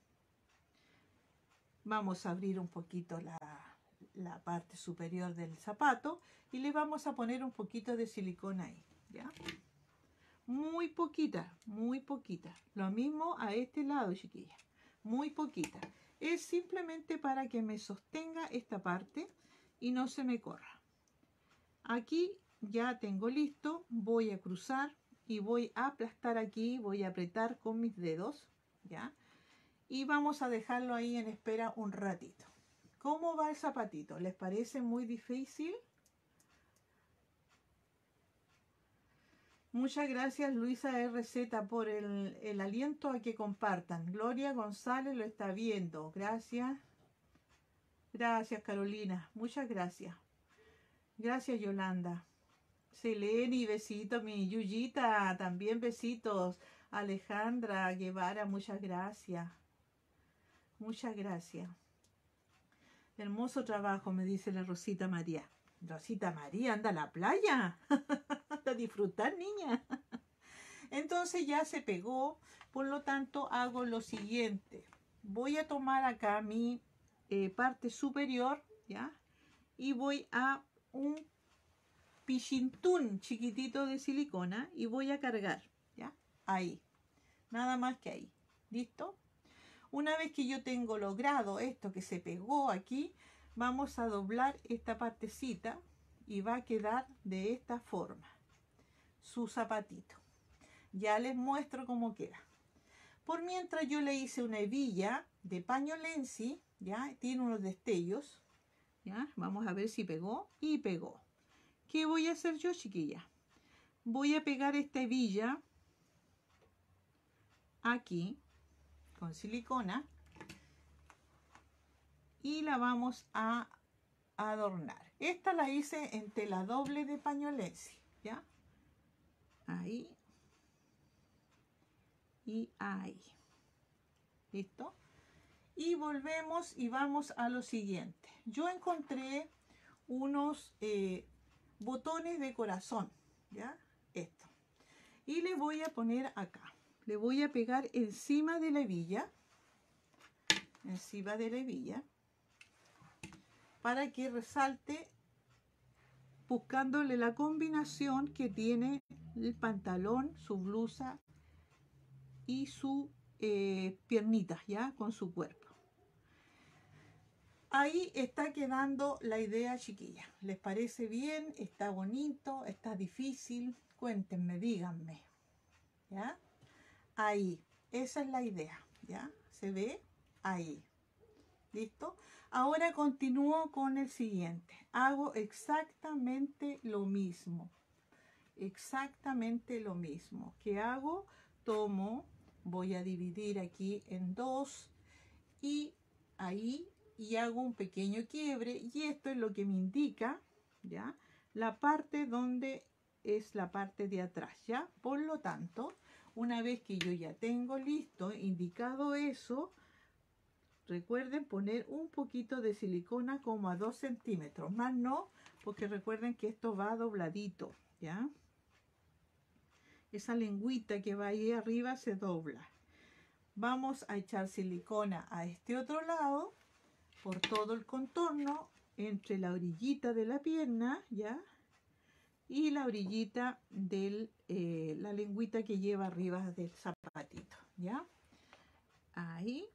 Vamos a abrir un poquito la, la parte superior del zapato y le vamos a poner un poquito de silicona ahí, ¿ya? Muy poquita, muy poquita. Lo mismo a este lado, chiquilla. Muy poquita. Es simplemente para que me sostenga esta parte y no se me corra. Aquí ya tengo listo. Voy a cruzar y voy a aplastar aquí. Voy a apretar con mis dedos, ¿ya? Y vamos a dejarlo ahí en espera un ratito. ¿Cómo va el zapatito? ¿Les parece muy difícil? Muchas gracias, Luisa R Z, por el, el aliento a que compartan. Gloria González lo está viendo. Gracias. Gracias, Carolina. Muchas gracias. Gracias, Yolanda. Seleni, besito. Mi Yuyita, también besitos. Alejandra Guevara, muchas gracias. Muchas gracias. Hermoso trabajo, me dice la Rosita María. Rosita María, anda a la playa. A disfrutar, niña. Entonces ya se pegó, por lo tanto hago lo siguiente. Voy a tomar acá mi eh, parte superior, ¿ya? Y voy a un pichintún chiquitito de silicona y voy a cargar, ¿ya? Ahí. Nada más que ahí. ¿Listo? Una vez que yo tengo logrado esto que se pegó aquí, vamos a doblar esta partecita y va a quedar de esta forma su zapatito. Ya les muestro cómo queda. Por mientras yo le hice una hebilla de paño Lenzi, ya tiene unos destellos, ya vamos a ver si pegó y pegó. ¿Qué voy a hacer yo, chiquilla? Voy a pegar esta hebilla aquí con silicona y la vamos a adornar. Esta la hice en tela doble de paño Lenzi, ya ahí y ahí. ¿Listo? Y volvemos y vamos a lo siguiente. Yo encontré unos eh, botones de corazón, ¿ya? Esto. Y le voy a poner acá. Le voy a pegar encima de la hebilla. Encima de la hebilla. Para que resalte, buscándole la combinación que tiene el pantalón, su blusa y su eh, piernitas, ya con su cuerpo. Ahí está quedando la idea, chiquilla. ¿Les parece bien? ¿Está bonito? ¿Está difícil? Cuéntenme, díganme. ¿Ya? Ahí. Esa es la idea. ¿Ya? ¿Se ve? Ahí. ¿Listo? Ahora continúo con el siguiente. Hago exactamente lo mismo. Exactamente lo mismo. ¿Qué hago? Tomo, voy a dividir aquí en dos y ahí, y hago un pequeño quiebre, y esto es lo que me indica, ¿ya? La parte donde es la parte de atrás, ¿ya? Por lo tanto, una vez que yo ya tengo listo, indicado eso, recuerden poner un poquito de silicona como a dos centímetros, más no, porque recuerden que esto va dobladito, ¿ya? Esa lengüita que va ahí arriba se dobla. Vamos a echar silicona a este otro lado, por todo el contorno, entre la orillita de la pierna, ¿ya? Y la orillita de eh, la lengüita que lleva arriba del zapatito, ¿ya? Ahí.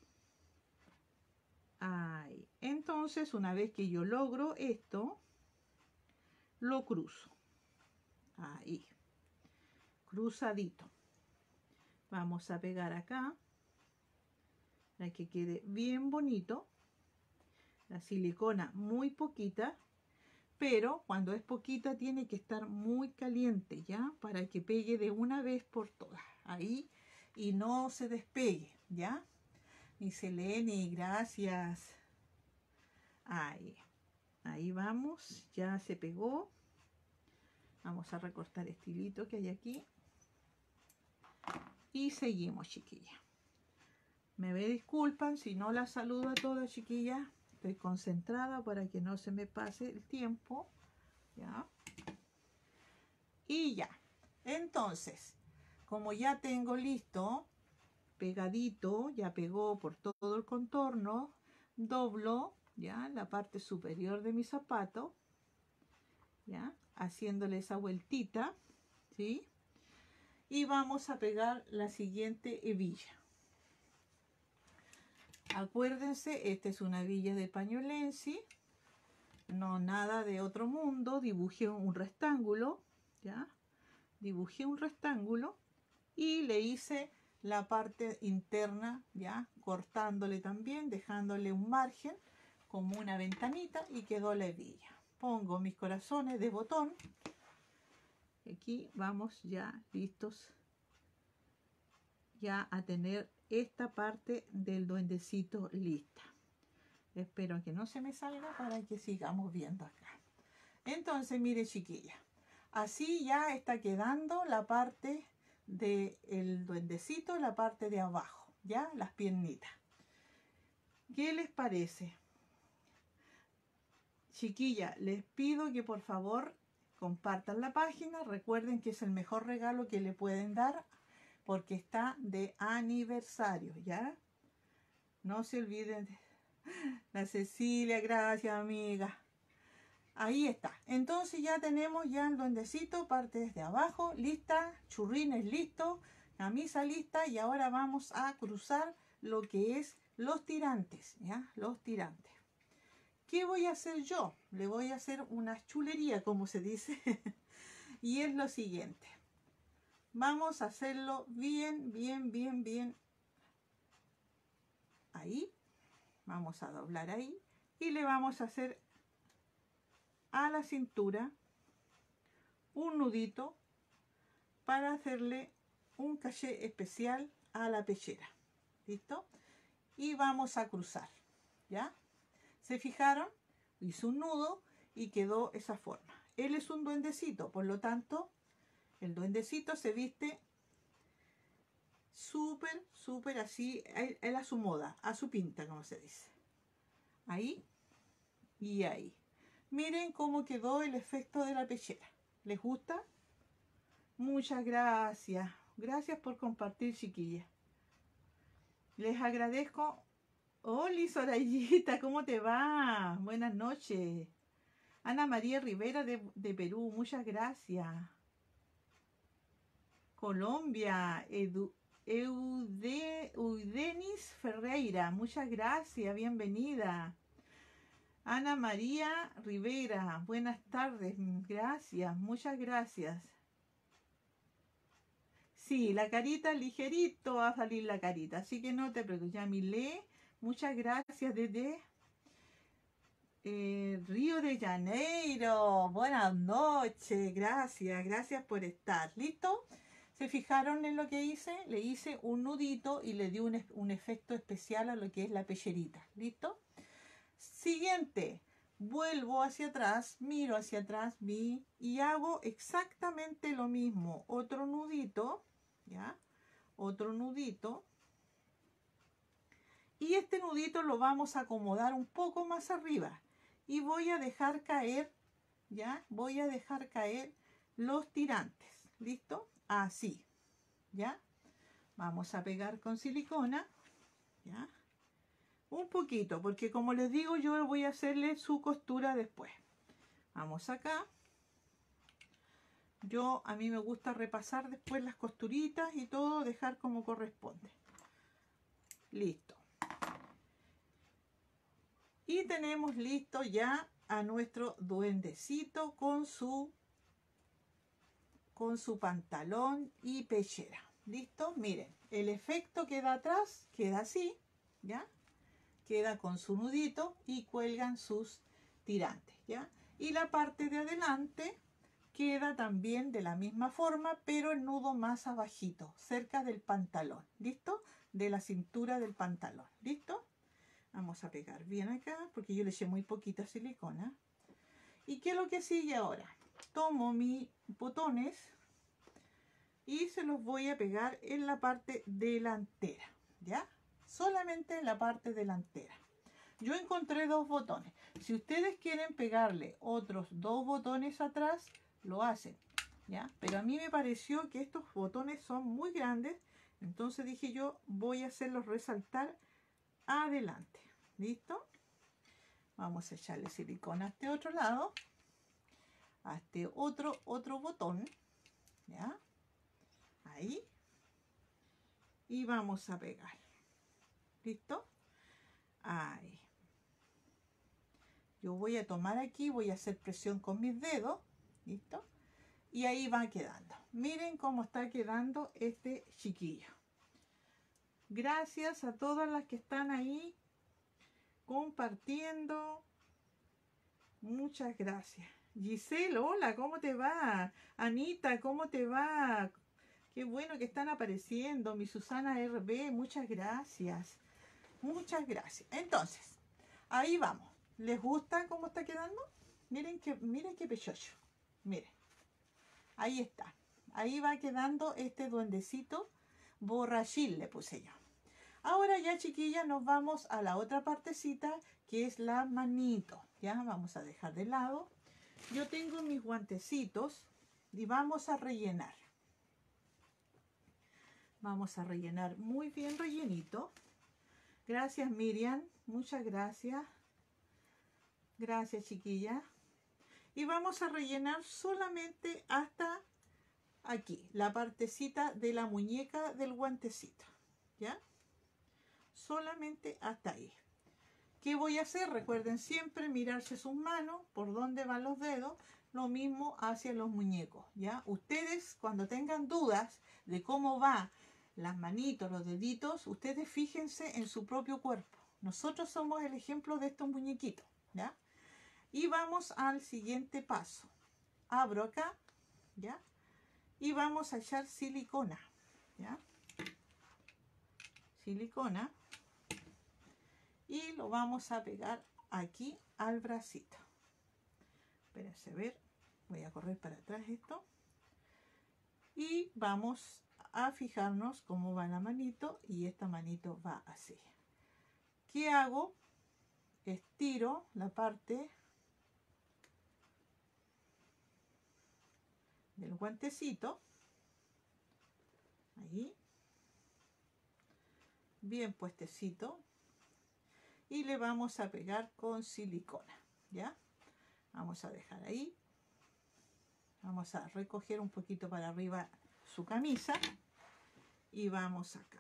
Ahí. Entonces, una vez que yo logro esto, lo cruzo. Ahí. Cruzadito. Vamos a pegar acá para que quede bien bonito. La silicona muy poquita, pero cuando es poquita tiene que estar muy caliente, ¿ya? Para que pegue de una vez por todas. Ahí. Y no se despegue, ¿ya? Mi Seleni, gracias. Ahí. Ahí vamos. Ya se pegó. Vamos a recortar este hilito que hay aquí. Y seguimos, chiquillas. Me ve disculpan si no las saludo a todas, chiquillas. Estoy concentrada para que no se me pase el tiempo. ¿Ya? Y ya. Entonces, como ya tengo listo, pegadito, ya pegó por todo el contorno, doblo, ¿ya? La parte superior de mi zapato, ¿ya? Haciéndole esa vueltita, ¿sí? Y vamos a pegar la siguiente hebilla. Acuérdense, esta es una hebilla de pañolensi, no nada de otro mundo. Dibujé un rectángulo, ¿ya? Dibujé un rectángulo y le hice la parte interna, ¿ya? Cortándole también, dejándole un margen como una ventanita y quedó la hebilla. Pongo mis corazones de botón. Aquí vamos ya listos ya a tener esta parte del duendecito lista. Espero que no se me salga para que sigamos viendo acá. Entonces, mire, chiquilla, así ya está quedando la parte del duendecito, la parte de abajo, ya las piernitas. ¿Qué les parece? Chiquilla, les pido que por favor compartan la página. Recuerden que es el mejor regalo que le pueden dar porque está de aniversario, ¿ya? No se olviden de... La Cecilia, gracias, amiga. Ahí está. Entonces ya tenemos ya el duendecito, partes de abajo, lista, churrines listo, camisa lista, y ahora vamos a cruzar lo que es los tirantes, ¿ya? Los tirantes. ¿Qué voy a hacer yo? Le voy a hacer una chulería, como se dice, y es lo siguiente. Vamos a hacerlo bien, bien, bien, bien. Ahí. Vamos a doblar ahí. Y le vamos a hacer a la cintura un nudito para hacerle un caché especial a la pechera. ¿Listo? Y vamos a cruzar. ¿Ya? ¿Se fijaron? Hizo un nudo y quedó esa forma. Él es un duendecito, por lo tanto, el duendecito se viste súper, súper así, él, él a su moda, a su pinta, como se dice. Ahí y ahí. Miren cómo quedó el efecto de la pechera. ¿Les gusta? Muchas gracias. Gracias por compartir, chiquillas. Les agradezco. Hola, Sorayita, ¿cómo te va? Buenas noches. Ana María Rivera de, de Perú, muchas gracias. Colombia, Edu, Eude, Eudenis Ferreira, muchas gracias, bienvenida. Ana María Rivera, buenas tardes, gracias, muchas gracias. Sí, la carita ligerito va a salir la carita, así que no te preocupes. Yamile, muchas gracias desde eh, Río de Janeiro. Buenas noches, gracias, gracias por estar. ¿Listo? ¿Se fijaron en lo que hice? Le hice un nudito y le di un, un efecto especial a lo que es la pellerita. ¿Listo? Siguiente. Vuelvo hacia atrás, miro hacia atrás, vi y hago exactamente lo mismo. Otro nudito, ¿ya? Otro nudito. Y este nudito lo vamos a acomodar un poco más arriba. Y voy a dejar caer, ¿ya? Voy a dejar caer los tirantes. ¿Listo? Así, ¿ya? Vamos a pegar con silicona, ¿ya? Un poquito, porque como les digo, yo voy a hacerle su costura después. Vamos acá. Yo, a mí me gusta repasar después las costuritas y todo, dejar como corresponde. Listo. Y tenemos listo ya a nuestro duendecito con su con su pantalón y pechera. ¿Listo? Miren, el efecto queda atrás, queda así, ¿ya? Queda con su nudito y cuelgan sus tirantes, ¿ya? Y la parte de adelante queda también de la misma forma, pero el nudo más abajito, cerca del pantalón, ¿listo? De la cintura del pantalón, ¿listo? Vamos a pegar bien acá, porque yo le eché muy poquita silicona. ¿Y qué es lo que sigue ahora? Tomo mis botones y se los voy a pegar en la parte delantera, ¿ya? Solamente en la parte delantera. Yo encontré dos botones. Si ustedes quieren pegarle otros dos botones atrás, lo hacen, ¿ya? Pero a mí me pareció que estos botones son muy grandes, entonces dije yo voy a hacerlos resaltar adelante. ¿Listo? Vamos a echarle silicona a este otro lado, a este otro, otro botón, ¿ya? Ahí. Y vamos a pegar. ¿Listo? Ahí. Yo voy a tomar aquí, voy a hacer presión con mis dedos. ¿Listo? Y ahí va quedando. Miren cómo está quedando este chiquillo. Gracias a todas las que están ahí compartiendo. Muchas gracias. Giselle, hola, ¿cómo te va? Anita, ¿cómo te va? Qué bueno que están apareciendo. Mi Susana R B, muchas gracias. Muchas gracias. Entonces, ahí vamos. ¿Les gusta cómo está quedando? Miren que, miren qué pechocho. Miren. Ahí está. Ahí va quedando este duendecito borrachil, le puse yo. Ahora ya, chiquillas, nos vamos a la otra partecita, que es la manito. Ya, vamos a dejar de lado. Yo tengo mis guantecitos y vamos a rellenar. Vamos a rellenar muy bien rellenito. Gracias, Miriam. Muchas gracias. Gracias, chiquilla. Y vamos a rellenar solamente hasta aquí, la partecita de la muñeca del guantecito. ¿Ya? Solamente hasta ahí. ¿Qué voy a hacer? Recuerden siempre mirarse sus manos, por dónde van los dedos, lo mismo hacia los muñecos, ¿ya? Ustedes, cuando tengan dudas de cómo va las manitos, los deditos, ustedes fíjense en su propio cuerpo. Nosotros somos el ejemplo de estos muñequitos, ¿ya? Y vamos al siguiente paso. Abro acá, ¿ya? Y vamos a echar silicona, ¿ya? Silicona. Y lo vamos a pegar aquí al bracito. Espérense a ver. Voy a correr para atrás esto. Y vamos a fijarnos cómo va la manito. Y esta manito va así. ¿Qué hago? Estiro la parte del guantecito. Ahí. Bien puestecito. Y le vamos a pegar con silicona, ¿ya? Vamos a dejar ahí. Vamos a recoger un poquito para arriba su camisa. Y vamos acá.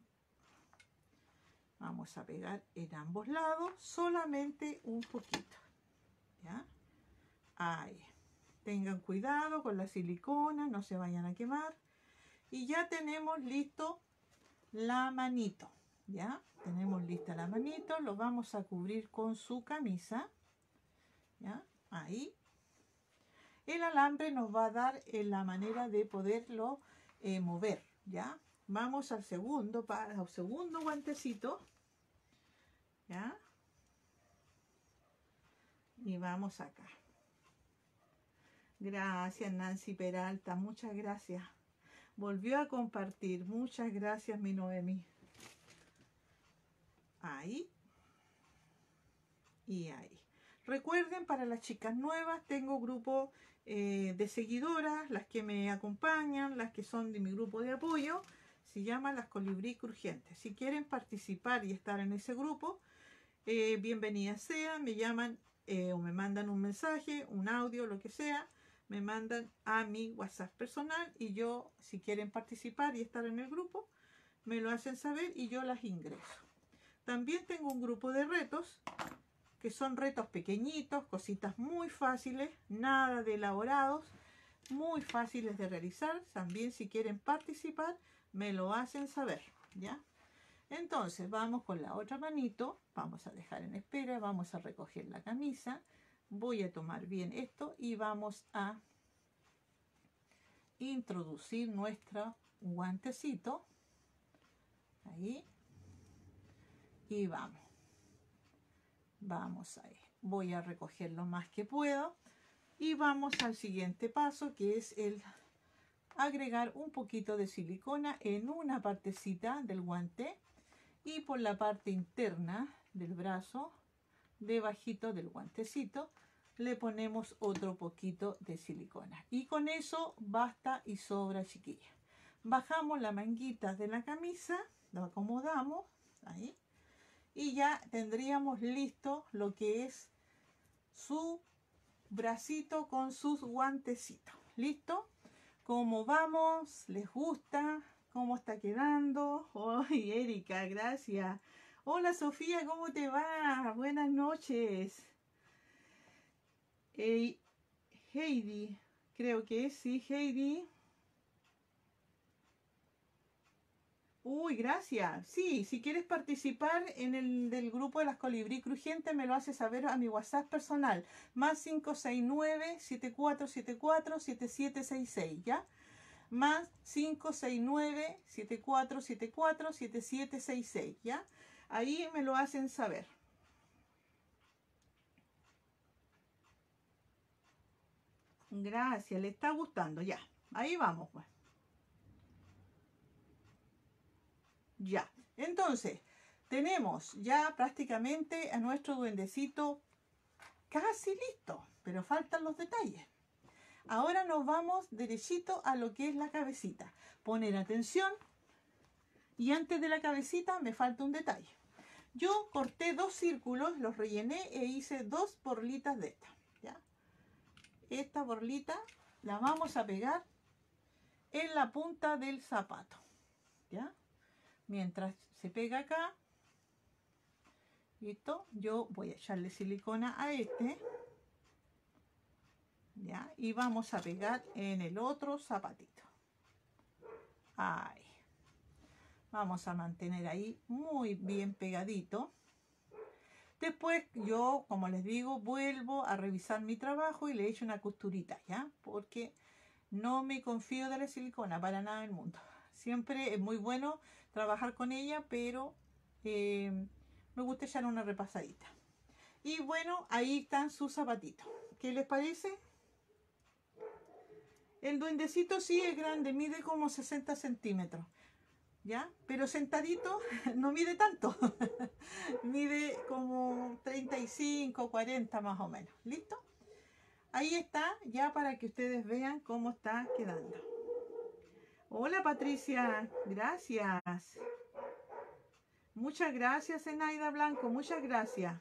Vamos a pegar en ambos lados solamente un poquito, ¿ya? Ahí. Tengan cuidado con la silicona, no se vayan a quemar. Y ya tenemos listo la manito, ¿ya? Tenemos lista la manito, lo vamos a cubrir con su camisa, ¿ya? Ahí. El alambre nos va a dar en la manera de poderlo eh, mover, ¿ya? Vamos al segundo, al segundo guantecito, ¿ya? Y vamos acá. Gracias, Nancy Peralta, muchas gracias. Volvió a compartir, muchas gracias, mi Noemí. Ahí. Y ahí. Recuerden, para las chicas nuevas, tengo grupo eh, de seguidoras, las que me acompañan, las que son de mi grupo de apoyo, se llama Las Colibrí Crujientes. Si quieren participar y estar en ese grupo, eh, bienvenidas sean, me llaman eh, o me mandan un mensaje, un audio, lo que sea, me mandan a mi WhatsApp personal y yo, si quieren participar y estar en el grupo, me lo hacen saber y yo las ingreso. También tengo un grupo de retos, que son retos pequeñitos, cositas muy fáciles, nada de elaborados, muy fáciles de realizar. También si quieren participar, me lo hacen saber, ¿ya? Entonces, vamos con la otra manito, vamos a dejar en espera, vamos a recoger la camisa, voy a tomar bien esto y vamos a introducir nuestro guantecito, ahí, y vamos. Vamos ahí, voy a recoger lo más que puedo y vamos al siguiente paso, que es el agregar un poquito de silicona en una partecita del guante y por la parte interna del brazo, debajito del guantecito, le ponemos otro poquito de silicona y con eso basta y sobra, chiquilla. Bajamos la manguita de la camisa, lo acomodamos ahí. Y ya tendríamos listo lo que es su bracito con sus guantecitos. ¿Listo? ¿Cómo vamos? ¿Les gusta? ¿Cómo está quedando? ¡Ay, Erika, gracias! Hola, Sofía, ¿cómo te va? Buenas noches. Hey, Heidi, creo que sí, Heidi. Uy, gracias. Sí, si quieres participar en el del grupo de las Colibrí Crujientes, me lo haces saber a mi WhatsApp personal. Más cinco seis nueve, siete cuatro siete cuatro, siete siete seis seis, ¿ya? Más cinco seis nueve, siete cuatro siete cuatro, siete siete seis seis, ¿ya? Ahí me lo hacen saber. Gracias, le está gustando, ya. Ahí vamos, pues. Ya, entonces, tenemos ya prácticamente a nuestro duendecito casi listo, pero faltan los detalles. Ahora nos vamos derechito a lo que es la cabecita. Poner atención, y antes de la cabecita me falta un detalle. Yo corté dos círculos, los rellené e hice dos borlitas de esta, ¿ya? Esta borlita la vamos a pegar en la punta del zapato, ¿ya? Mientras se pega acá, listo, yo voy a echarle silicona a este, ya, y vamos a pegar en el otro zapatito. Ahí. Vamos a mantener ahí muy bien pegadito. Después yo, como les digo, vuelvo a revisar mi trabajo y le echo una costurita, ¿ya? Porque no me confío de la silicona para nada del mundo. Siempre es muy bueno trabajar con ella, pero eh, me gusta echar una repasadita. Y bueno, ahí están sus zapatitos. ¿Qué les parece? El duendecito sí es grande, mide como sesenta centímetros, ¿ya? Pero sentadito no mide tanto. Mide como treinta y cinco, cuarenta más o menos. ¿Listo? Ahí está, ya para que ustedes vean cómo está quedando. Hola, Patricia, gracias. Muchas gracias, Zenaida Blanco, muchas gracias.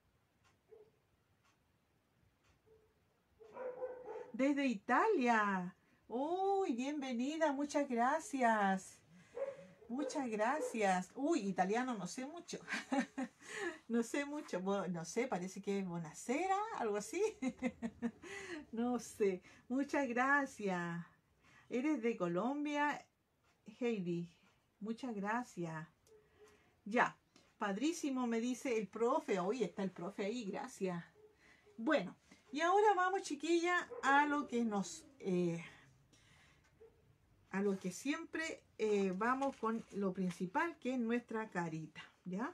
Desde Italia. Uy, bienvenida, muchas gracias. Muchas gracias. Uy, italiano no sé mucho. No sé mucho. Bueno, no sé, parece que es buonasera, algo así. No sé. Muchas gracias. Eres de Colombia, Heidi. Muchas gracias. Ya. Padrísimo, me dice el profe. Hoy está el profe ahí, gracias. Bueno, y ahora vamos, chiquilla, a lo que nos... Eh, a lo que siempre eh, vamos con lo principal, que es nuestra carita, ¿ya?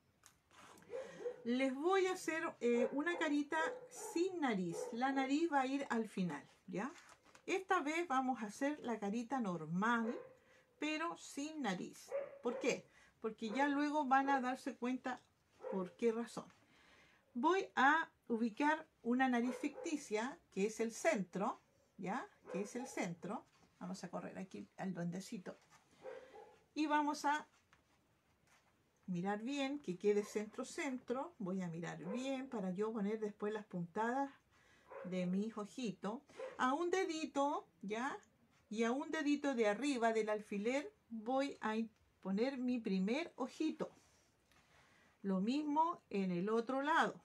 Les voy a hacer eh, una carita sin nariz. La nariz va a ir al final, ¿ya? Esta vez vamos a hacer la carita normal, pero sin nariz. ¿Por qué? Porque ya luego van a darse cuenta por qué razón. Voy a ubicar una nariz ficticia, que es el centro, ¿ya? Que es el centro. Vamos a correr aquí al duendecito. Y vamos a mirar bien, que quede centro-centro. Voy a mirar bien para yo poner después las puntadas de mi ojito. A un dedito, ¿ya? Y a un dedito de arriba del alfiler voy a poner mi primer ojito. Lo mismo en el otro lado.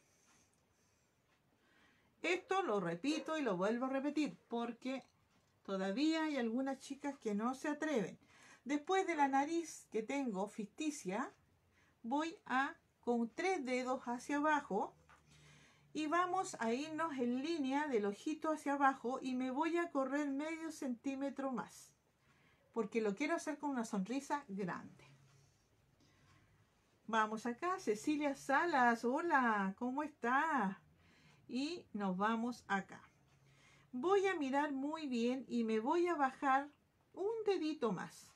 Esto lo repito y lo vuelvo a repetir porque todavía hay algunas chicas que no se atreven. Después de la nariz que tengo ficticia, voy a con tres dedos hacia abajo y vamos a irnos en línea del ojito hacia abajo y me voy a correr medio centímetro más porque lo quiero hacer con una sonrisa grande. Vamos acá, Cecilia Salas, hola, ¿cómo estás? Y nos vamos acá. Voy a mirar muy bien y me voy a bajar un dedito más.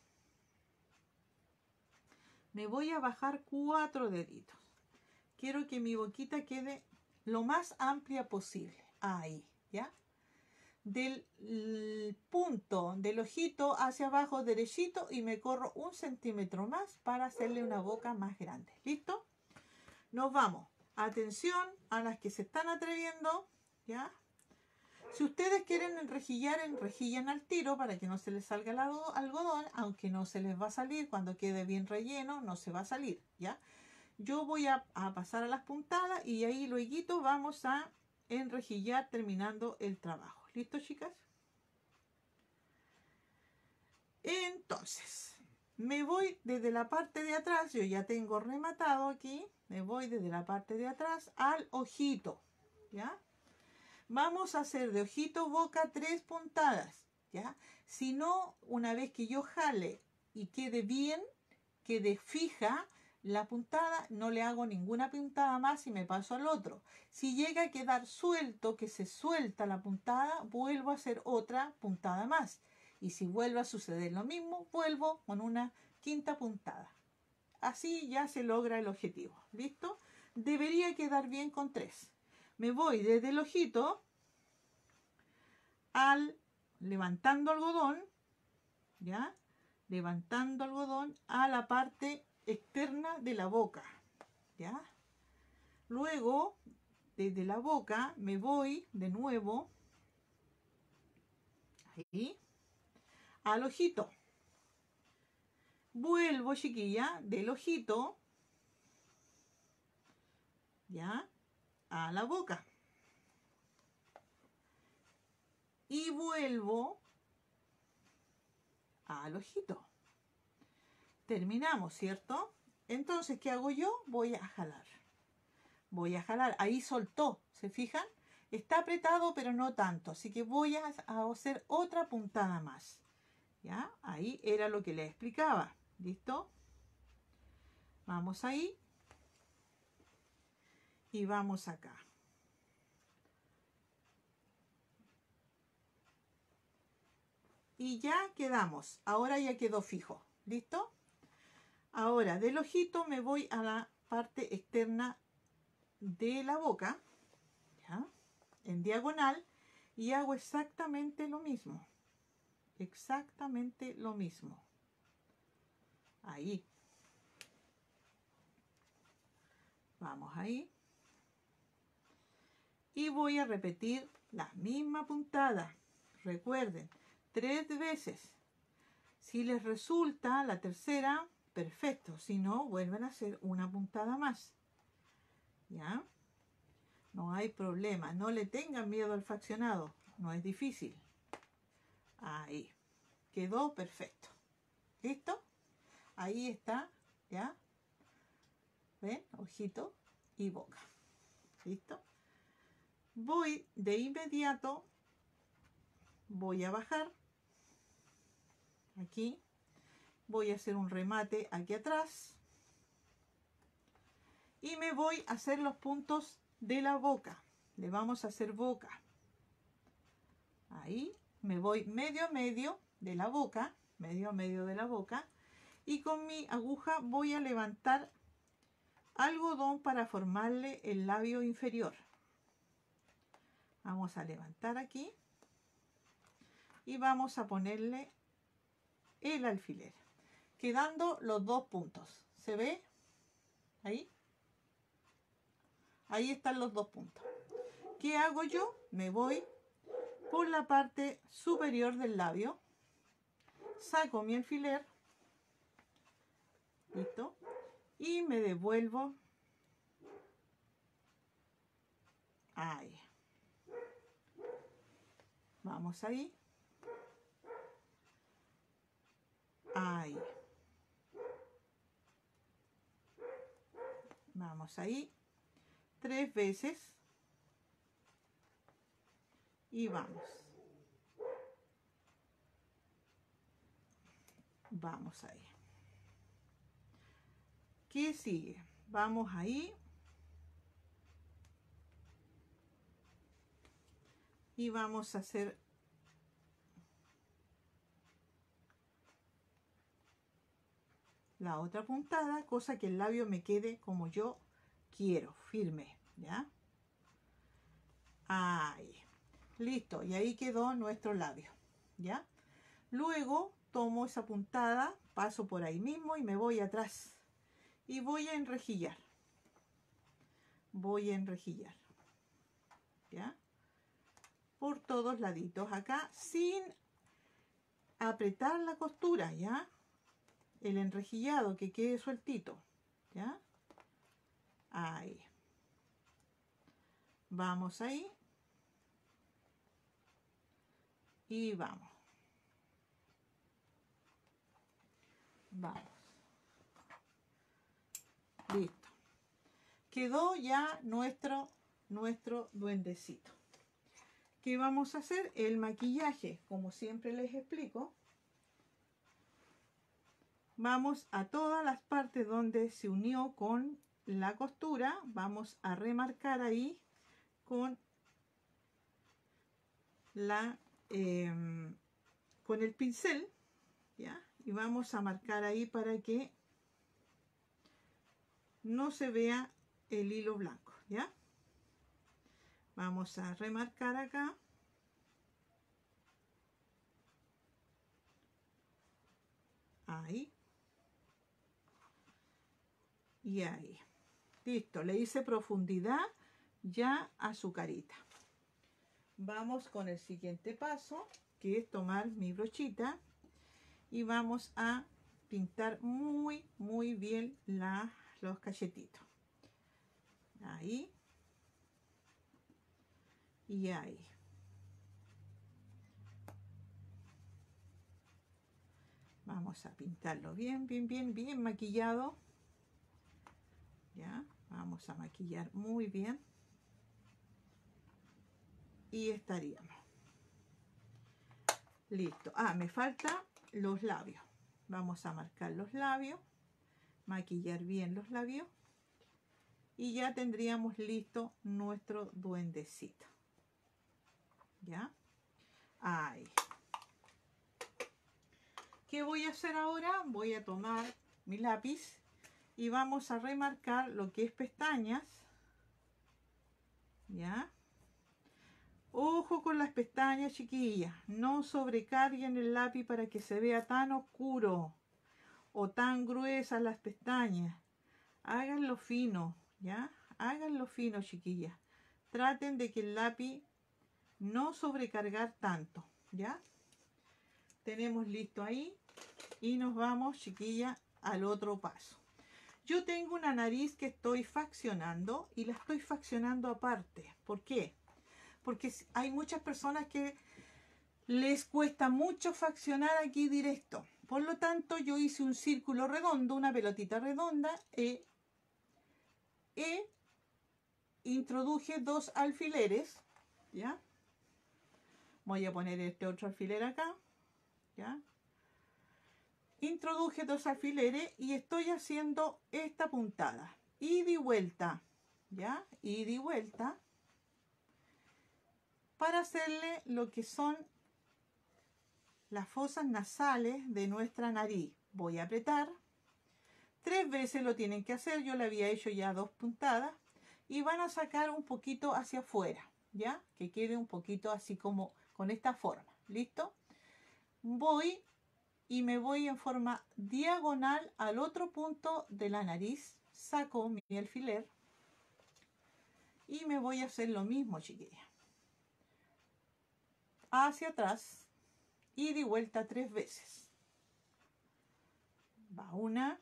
Me voy a bajar cuatro deditos. Quiero que mi boquita quede lo más amplia posible. Ahí, ¿ya? Del punto del ojito hacia abajo derechito y me corro un centímetro más para hacerle una boca más grande. ¿Listo? Nos vamos. Atención a las que se están atreviendo, ¿ya? Si ustedes quieren enrejillar, enrejillan al tiro para que no se les salga el algodón, aunque no se les va a salir, cuando quede bien relleno, no se va a salir, ¿ya? Yo voy a, a pasar a las puntadas y ahí luego vamos a enrejillar terminando el trabajo. ¿Listo, chicas? Entonces, me voy desde la parte de atrás, yo ya tengo rematado aquí, me voy desde la parte de atrás al ojito, ¿ya? Vamos a hacer de ojito boca tres puntadas, ¿ya? Si no, una vez que yo jale y quede bien, quede fija la puntada, no le hago ninguna puntada más y me paso al otro. Si llega a quedar suelto, que se suelta la puntada, vuelvo a hacer otra puntada más. Y si vuelve a suceder lo mismo, vuelvo con una quinta puntada. Así ya se logra el objetivo. ¿Listo? Debería quedar bien con tres. Me voy desde el ojito al levantando algodón, ¿ya? Levantando algodón a la parte externa de la boca, ¿ya? Luego, desde la boca, me voy de nuevo ahí al ojito. Vuelvo, chiquilla, del ojito, ¿ya? A la boca. Y vuelvo al ojito. Terminamos, ¿cierto? Entonces, ¿qué hago yo? Voy a jalar. Voy a jalar. Ahí soltó, ¿se fijan? Está apretado, pero no tanto. Así que voy a hacer otra puntada más. ¿Ya? Ahí era lo que les explicaba. ¿Listo? Vamos ahí. Y vamos acá. Y ya quedamos. Ahora ya quedó fijo. ¿Listo? Ahora del ojito me voy a la parte externa de la boca, ¿ya? En diagonal, y hago exactamente lo mismo. Exactamente lo mismo. Ahí. Vamos ahí. Y voy a repetir la misma puntada. Recuerden, tres veces. Si les resulta la tercera, perfecto. Si no, vuelven a hacer una puntada más. ¿Ya? No hay problema. No le tengan miedo al fraccionado. No es difícil. Ahí. Quedó perfecto. ¿Listo? Ahí está. ¿Ya? ¿Ven? Ojito y boca. ¿Listo? Voy de inmediato. Voy a bajar. aquí. Voy a hacer un remate aquí atrás. Y me voy a hacer los puntos de la boca. Le vamos a hacer boca. Ahí. Me voy medio a medio de la boca. Medio a medio de la boca. Y con mi aguja voy a levantar algodón para formarle el labio inferior. Vamos a levantar aquí. Y vamos a ponerle el alfiler. Quedando los dos puntos. ¿Se ve? Ahí. Ahí están los dos puntos. ¿Qué hago yo? Me voy por la parte superior del labio. Saco mi alfiler. Listo. Y me devuelvo. Ahí. Vamos ahí. Ahí. Vamos ahí. Tres veces. Y vamos. Vamos ahí. ¿Qué sigue? Vamos ahí. Y vamos a hacer la otra puntada, cosa que el labio me quede como yo quiero, firme, ¿ya? Ahí. Listo, y ahí quedó nuestro labio, ¿ya? Luego tomo esa puntada, paso por ahí mismo y me voy atrás. Y voy a enrejillar. Voy a enrejillar, ¿ya? Por todos laditos acá, sin apretar la costura, ¿ya? El enrejillado que quede sueltito, ¿ya? Ahí. Vamos ahí. Y vamos. Vamos. Listo. Quedó ya nuestro, nuestro duendecito. ¿Qué vamos a hacer? El maquillaje, como siempre les explico. Vamos a todas las partes donde se unió con la costura. Vamos a remarcar ahí con la eh, con el pincel, ¿ya? Y vamos a marcar ahí para que no se vea el hilo blanco, ¿ya? Vamos a remarcar acá. Ahí. Y ahí. Listo, le hice profundidad ya a su carita. Vamos con el siguiente paso, que es tomar mi brochita y vamos a pintar muy, muy bien la, los cachetitos. Ahí. Y ahí. Vamos a pintarlo bien, bien, bien, bien maquillado. Ya, vamos a maquillar muy bien. Y estaríamos. Listo. Ah, me faltan los labios. Vamos a marcar los labios. Maquillar bien los labios. Y ya tendríamos listo nuestro duendecito. ¿Ya? Ahí. ¿Qué voy a hacer ahora? Voy a tomar mi lápiz y vamos a remarcar lo que es pestañas. ¿Ya? Ojo con las pestañas, chiquillas. No sobrecarguen el lápiz para que se vea tan oscuro o tan gruesas las pestañas. Háganlo fino, ¿ya? Háganlo fino, chiquillas. Traten de que el lápiz no sobrecargar tanto, ¿ya? Tenemos listo ahí y nos vamos, chiquilla, al otro paso. Yo tengo una nariz que estoy faccionando y la estoy faccionando aparte. ¿Por qué? Porque hay muchas personas que les cuesta mucho faccionar aquí directo. Por lo tanto, yo hice un círculo redondo, una pelotita redonda e, e introduje dos alfileres, ¿ya? Voy a poner este otro alfiler acá, ¿ya? introduje dos alfileres y estoy haciendo esta puntada, ida y vuelta, ya, ida y vuelta, para hacerle lo que son las fosas nasales de nuestra nariz. Voy a apretar, tres veces lo tienen que hacer, yo le había hecho ya dos puntadas, y van a sacar un poquito hacia afuera, ya, que quede un poquito así como con esta forma, ¿listo? Voy y me voy en forma diagonal al otro punto de la nariz, saco mi alfiler y me voy a hacer lo mismo, chiquilla. Hacia atrás y de vuelta tres veces. Va una.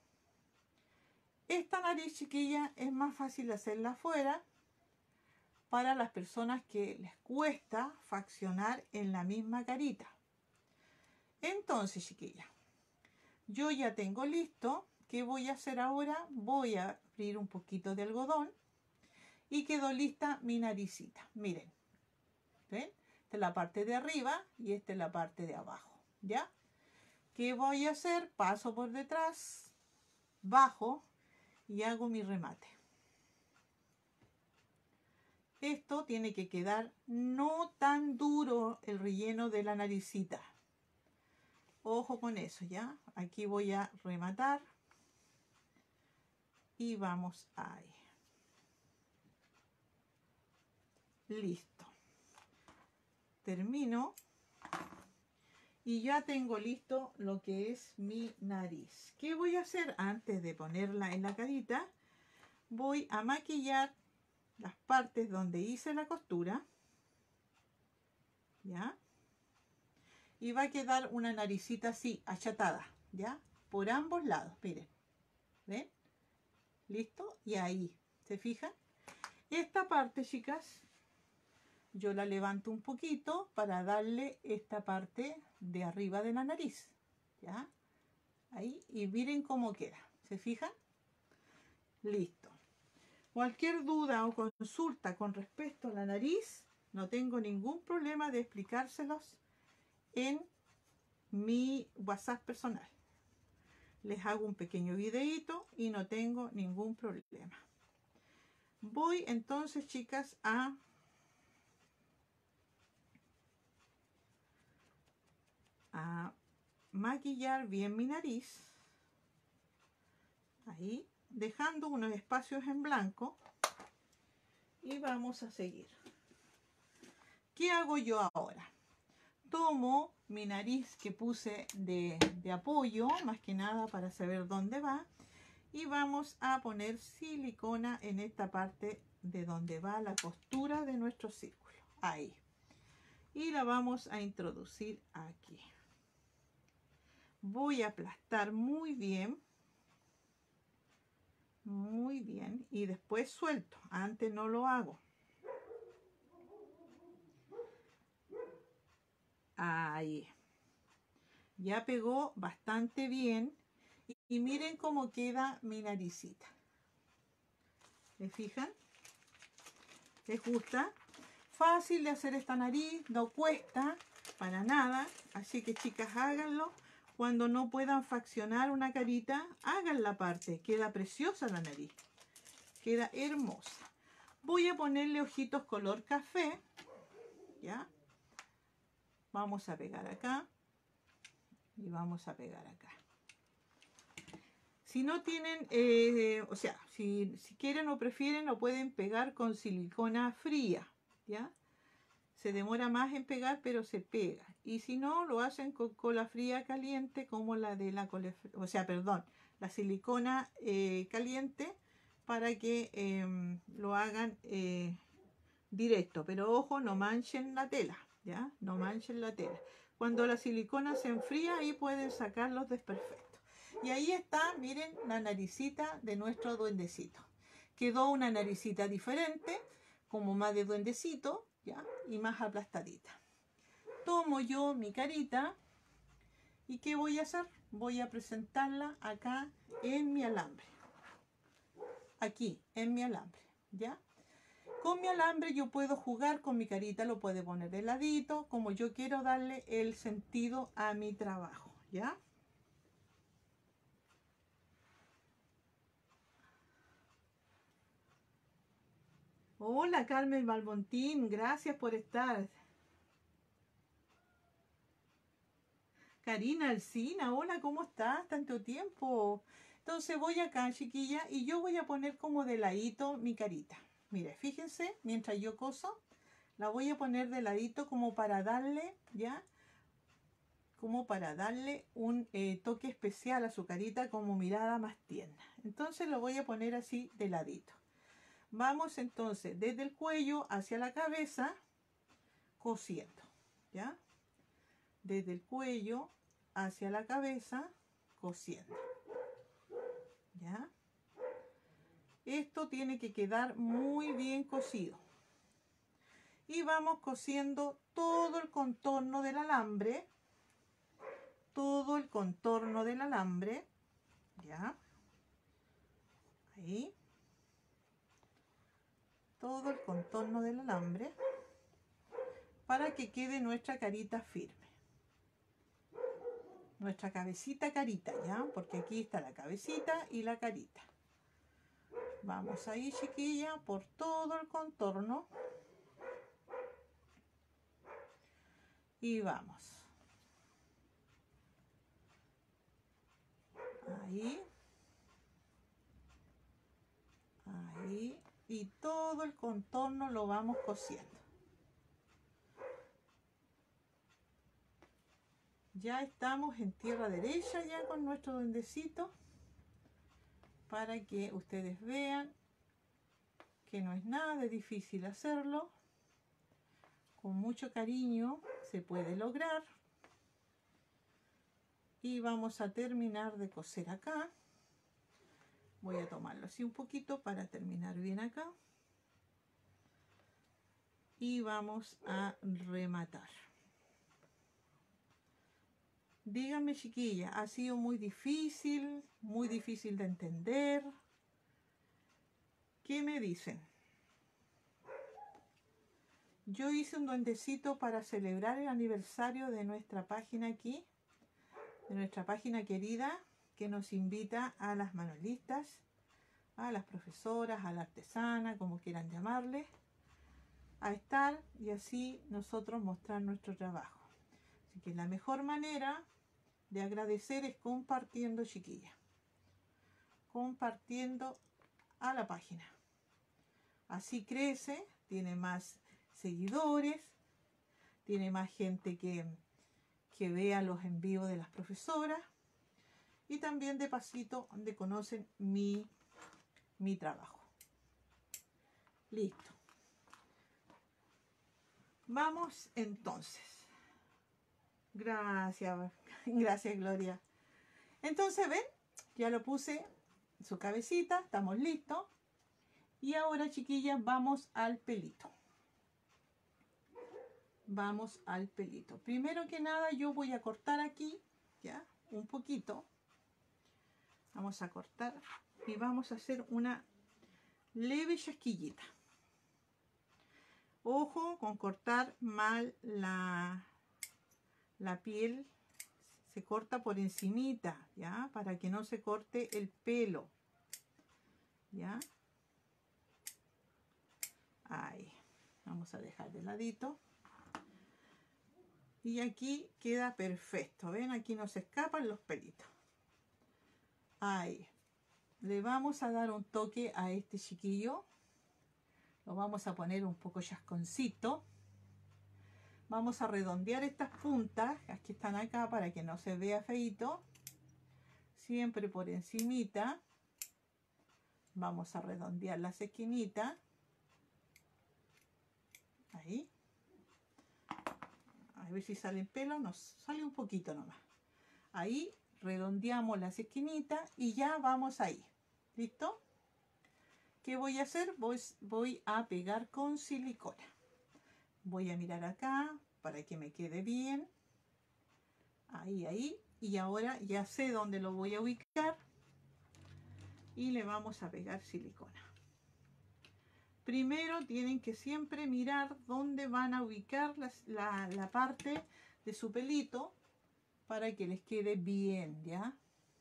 Esta nariz, chiquilla, es más fácil hacerla afuera para las personas que les cuesta faccionar en la misma carita. Entonces, chiquilla, yo ya tengo listo. ¿Qué voy a hacer ahora? Voy a abrir un poquito de algodón y quedó lista mi naricita. Miren, ¿ven? Esta es la parte de arriba y esta es la parte de abajo, ¿ya? ¿Qué voy a hacer? Paso por detrás, bajo y hago mi remate. Esto tiene que quedar no tan duro el relleno de la naricita. Ojo con eso, ¿ya? Aquí voy a rematar. Y vamos ahí. Listo. Termino. Y ya tengo listo lo que es mi nariz. ¿Qué voy a hacer antes de ponerla en la carita? Voy a maquillar las partes donde hice la costura. ¿Ya? Y va a quedar una naricita así, achatada, ¿ya? Por ambos lados, miren. ¿Ven? ¿Listo? Y ahí, ¿se fijan? Esta parte, chicas, yo la levanto un poquito para darle esta parte de arriba de la nariz, ¿ya? Ahí, y miren cómo queda, ¿se fijan? Listo. Cualquier duda o consulta con respecto a la nariz, no tengo ningún problema de explicárselos en mi WhatsApp personal. Les hago un pequeño videíto y no tengo ningún problema. Voy entonces, chicas, a a maquillar bien mi nariz. Ahí, dejando unos espacios en blanco. Y vamos a seguir. ¿Qué hago yo ahora? Tomo mi nariz que puse de, de apoyo, más que nada para saber dónde va, y vamos a poner silicona en esta parte de donde va la costura de nuestro círculo, ahí, y la vamos a introducir aquí. Voy a aplastar muy bien, muy bien, y después suelto. Antes no lo hago. Ahí. Ya pegó bastante bien. Y, y miren cómo queda mi naricita. ¿Me fijan? ¿Les gusta? Fácil de hacer esta nariz, no cuesta para nada. Así que, chicas, háganlo. Cuando no puedan faccionar una carita, hagan la parte. Queda preciosa la nariz. Queda hermosa. Voy a ponerle ojitos color café. ¿Ya? Vamos a pegar acá y vamos a pegar acá. Si no tienen, eh, o sea, si, si quieren o prefieren, lo pueden pegar con silicona fría, ¿ya? Se demora más en pegar, pero se pega. Y si no, lo hacen con cola fría caliente, como la de la cola, o sea, perdón, la silicona eh, caliente, para que eh, lo hagan eh, directo. Pero ojo, no manchen la tela. ¿Ya? No manchen la tela. Cuando la silicona se enfría, ahí pueden sacar los desperfectos. Y ahí está, miren, la naricita de nuestro duendecito. Quedó una naricita diferente, como más de duendecito, ¿ya? Y más aplastadita. Tomo yo mi carita y ¿qué voy a hacer? Voy a presentarla acá en mi alambre. Aquí, en mi alambre, ¿ya? Con mi alambre yo puedo jugar con mi carita, lo puedo poner de ladito, como yo quiero darle el sentido a mi trabajo, ¿ya? Hola Carmen Balmontín, gracias por estar. Karina Alcina, hola, ¿cómo estás? Tanto tiempo. Entonces voy acá, chiquilla, y yo voy a poner como de ladito mi carita. Mire, fíjense, mientras yo coso, la voy a poner de ladito como para darle, ¿ya? Como para darle un eh, toque especial a su carita, como mirada más tierna. Entonces lo voy a poner así de ladito. Vamos entonces desde el cuello hacia la cabeza, cosiendo, ¿ya? Desde el cuello hacia la cabeza, cosiendo, ¿ya? Esto tiene que quedar muy bien cosido. Y vamos cosiendo todo el contorno del alambre, todo el contorno del alambre, ¿ya? Ahí. Todo el contorno del alambre para que quede nuestra carita firme. Nuestra cabecita carita, ¿ya? Porque aquí está la cabecita y la carita. Vamos ahí, chiquilla, por todo el contorno. Y vamos. Ahí. Ahí. Y todo el contorno lo vamos cosiendo. Ya estamos en tierra derecha ya con nuestro duendecito. Para que ustedes vean que no es nada de difícil hacerlo. Con mucho cariño se puede lograr. Y vamos a terminar de coser acá. Voy a tomarlo así un poquito para terminar bien acá. Y vamos a rematar. Díganme, chiquilla, ¿ha sido muy difícil? ¿Muy difícil de entender? ¿Qué me dicen? Yo hice un duendecito para celebrar el aniversario de nuestra página aquí, de nuestra página querida, que nos invita a las manualistas, a las profesoras, a la artesana, como quieran llamarle, a estar y así nosotros mostrar nuestro trabajo. Así que la mejor manera de agradecer es compartiendo, chiquilla. Compartiendo a la página. Así crece, tiene más seguidores, tiene más gente que, que vea los envíos de las profesoras y también de pasito donde conocen mi, mi trabajo. Listo. Vamos entonces. Gracias, gracias Gloria. Entonces, ven, ya lo puse su cabecita, estamos listos. Y ahora, chiquillas, vamos al pelito. Vamos al pelito. Primero que nada, yo voy a cortar aquí, ya, un poquito. Vamos a cortar y vamos a hacer una leve chasquillita. Ojo con cortar mal la, la piel. Se corta por encimita, ¿ya? Para que no se corte el pelo, ¿ya? Ahí. Vamos a dejar de ladito. Y aquí queda perfecto. ¿Ven? Aquí no se escapan los pelitos. Ahí. Le vamos a dar un toque a este chiquillo. Lo vamos a poner un poco chasconcito. Vamos a redondear estas puntas, las que están acá, para que no se vea feito. Siempre por encimita. Vamos a redondear las esquinitas. Ahí. A ver si sale pelo. Nos sale un poquito nomás. Ahí redondeamos las esquinitas y ya vamos ahí. ¿Listo? ¿Qué voy a hacer? Voy, voy a pegar con silicona. Voy a mirar acá para que me quede bien. Ahí, ahí. Y ahora ya sé dónde lo voy a ubicar. Y le vamos a pegar silicona. Primero tienen que siempre mirar dónde van a ubicar las, la, la parte de su pelito para que les quede bien, ¿ya?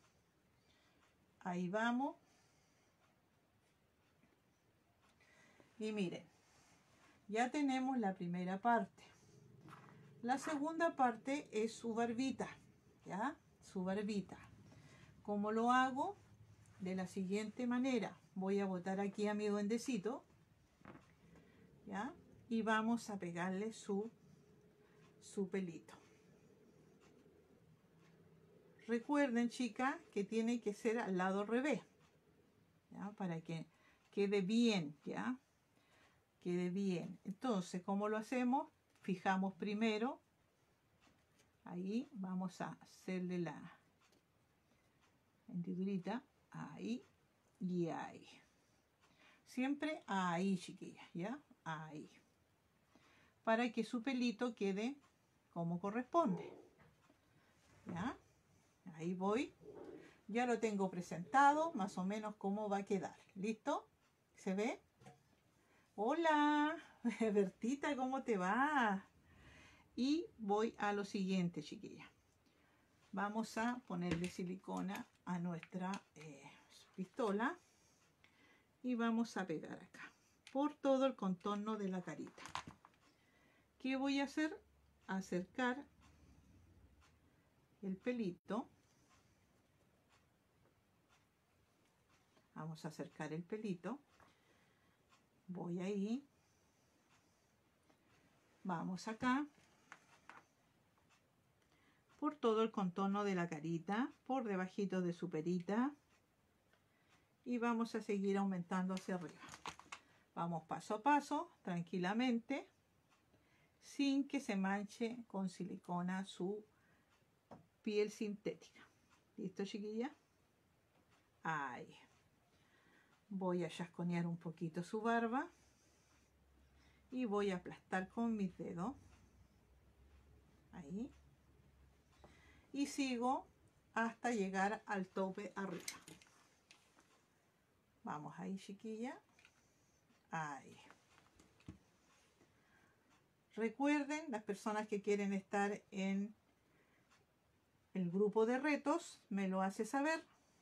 Ahí vamos. Y miren, ya tenemos la primera parte. La segunda parte es su barbita, ¿ya? Su barbita. ¿Cómo lo hago? De la siguiente manera. Voy a botar aquí a mi duendecito, ¿ya? Y vamos a pegarle su, su pelito. Recuerden, chicas, que tiene que ser al lado revés, ¿ya? Para que quede bien, ¿ya? Quede bien. Entonces, ¿cómo lo hacemos? Fijamos primero. Ahí vamos a hacerle la hendidurita. Ahí y ahí. Siempre ahí, chiquillas, ¿ya? Ahí. Para que su pelito quede como corresponde, ¿ya? Ahí voy. Ya lo tengo presentado, más o menos cómo va a quedar. ¿Listo? ¿Se ve? Hola, Bertita, ¿cómo te va? Y voy a lo siguiente, chiquilla. Vamos a ponerle silicona a nuestra eh, pistola y vamos a pegar acá por todo el contorno de la carita. ¿Qué voy a hacer? Acercar el pelito. Vamos a acercar el pelito. Voy ahí. Vamos acá. Por todo el contorno de la carita, por debajito de su perita. Y vamos a seguir aumentando hacia arriba. Vamos paso a paso, tranquilamente, sin que se manche con silicona su piel sintética. ¿Listo, chiquilla? Ahí. Voy a chasconear un poquito su barba. Y voy a aplastar con mis dedos. Ahí. Y sigo hasta llegar al tope arriba. Vamos ahí, chiquilla. Ahí. Recuerden, las personas que quieren estar en el grupo de retos, me lo hace saber.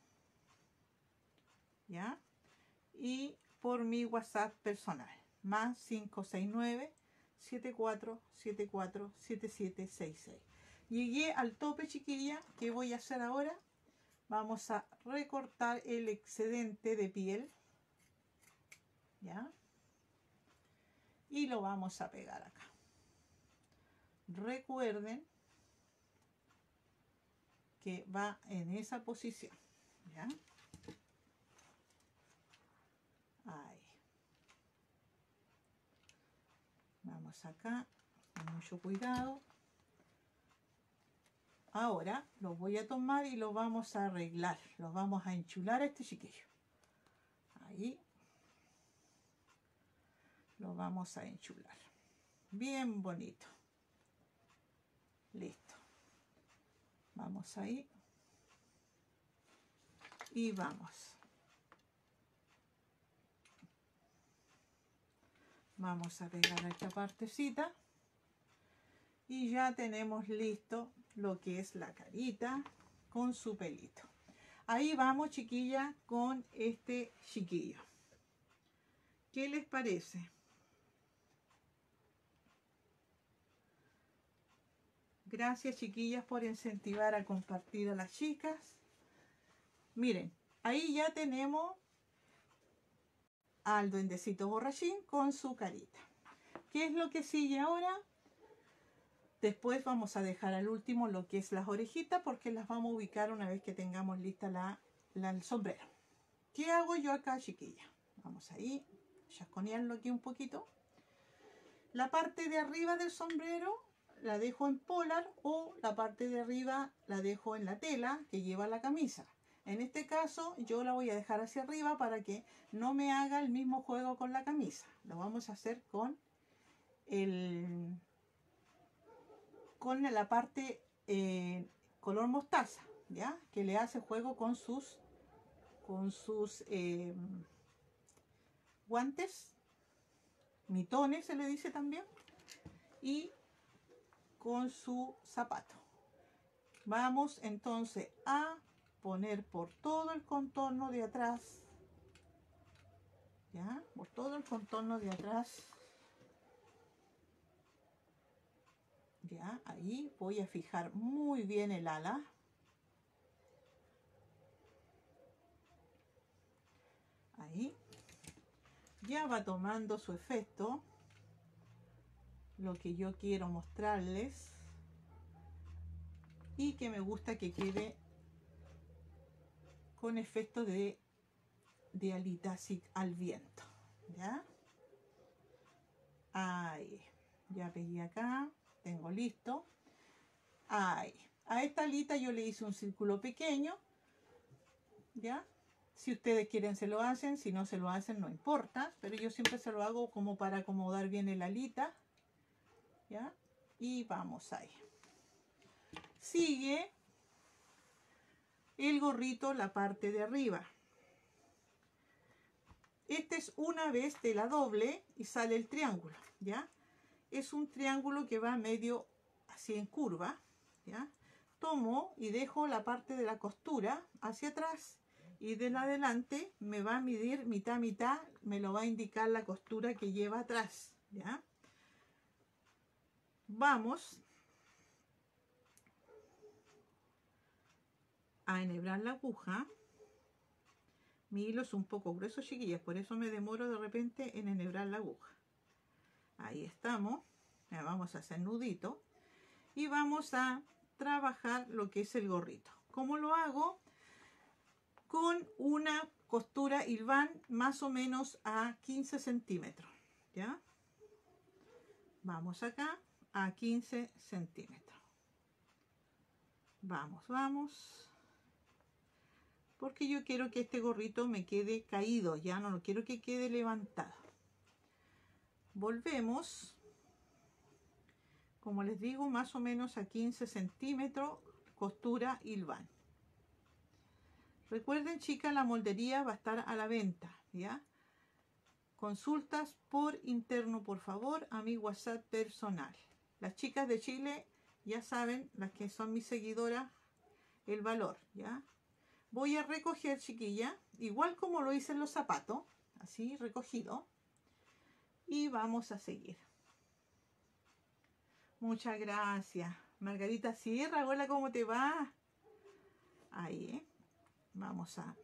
¿Ya? Y por mi WhatsApp personal. Más cinco seis nueve, siete cuatro siete cuatro, siete siete seis seis. Llegué al tope, chiquilla. ¿Qué voy a hacer ahora? Vamos a recortar el excedente de piel. ¿Ya? Y lo vamos a pegar acá. Recuerden que va en esa posición. ¿Ya? Ahí. Vamos acá, con mucho cuidado. Ahora lo voy a tomar y lo vamos a arreglar. Lo vamos a enchular a este chiquillo. Ahí. Lo vamos a enchular. Bien bonito. Listo. Vamos ahí. Y vamos. Vamos a pegar a esta partecita. Y ya tenemos listo lo que es la carita con su pelito. Ahí vamos, chiquilla, con este chiquillo. ¿Qué les parece? Gracias, chiquillas, por incentivar a compartir a las chicas. Miren, ahí ya tenemos al duendecito borrachín con su carita. ¿Qué es lo que sigue ahora? Después vamos a dejar al último lo que es las orejitas, porque las vamos a ubicar una vez que tengamos lista la, la, el sombrero. ¿Qué hago yo acá, chiquilla? Vamos ahí, chasconearlo aquí un poquito. La parte de arriba del sombrero la dejo en polar o la parte de arriba la dejo en la tela que lleva la camisa. En este caso yo la voy a dejar hacia arriba para que no me haga el mismo juego con la camisa. Lo vamos a hacer con el con la parte eh, color mostaza, ¿ya? Que le hace juego con sus con sus eh, guantes, mitones se le dice también, y con su zapato. Vamos entonces a poner por todo el contorno de atrás, ya, por todo el contorno de atrás. Ya, ahí voy a fijar muy bien el ala. Ahí. Ya va tomando su efecto. Lo que yo quiero mostrarles. Y que me gusta que quede con efecto de, de alita así al viento. ¿Ya? Ahí. Ya pegué acá. Tengo listo. Ahí. A esta alita yo le hice un círculo pequeño. ¿Ya? Si ustedes quieren se lo hacen, si no se lo hacen no importa, pero yo siempre se lo hago como para acomodar bien el alita. ¿Ya? Y vamos ahí. Sigue el gorrito, la parte de arriba. Este es una vez de la doble y sale el triángulo, ¿ya? Es un triángulo que va medio así en curva, ¿ya? Tomo y dejo la parte de la costura hacia atrás y de la adelante me va a medir mitad mitad, me lo va a indicar la costura que lleva atrás, ¿ya? Vamos a enhebrar la aguja. Mi hilo es un poco grueso, chiquillas, por eso me demoro de repente en enhebrar la aguja. Ahí estamos. Ya vamos a hacer nudito y vamos a trabajar lo que es el gorrito. ¿Cómo lo hago? Con una costura hilván más o menos a quince centímetros. ¿Ya? Vamos acá a quince centímetros. Vamos, vamos. Porque yo quiero que este gorrito me quede caído, ya no lo quiero que quede levantado. Volvemos, como les digo, más o menos a quince centímetros, costura hilván. Recuerden, chicas, la moldería va a estar a la venta, ¿ya? Consultas por interno, por favor, a mi WhatsApp personal. Las chicas de Chile ya saben, las que son mis seguidoras, el valor, ¿ya? Voy a recoger, chiquilla, igual como lo hice en los zapatos, así recogido. Y vamos a seguir. Muchas gracias. Margarita Sierra, hola, ¿cómo te va? Ahí, ¿eh? Vamos a...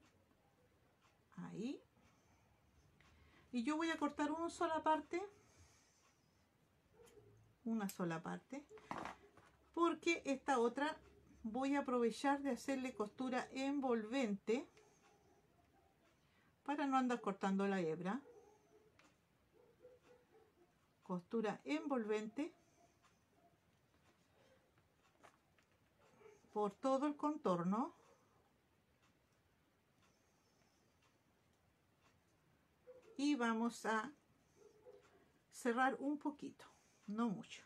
Ahí. Y yo voy a cortar una sola parte. Una sola parte. Porque esta otra voy a aprovechar de hacerle costura envolvente. Para no andar cortando la hebra. Costura envolvente. Por todo el contorno. Y vamos a cerrar un poquito, no mucho.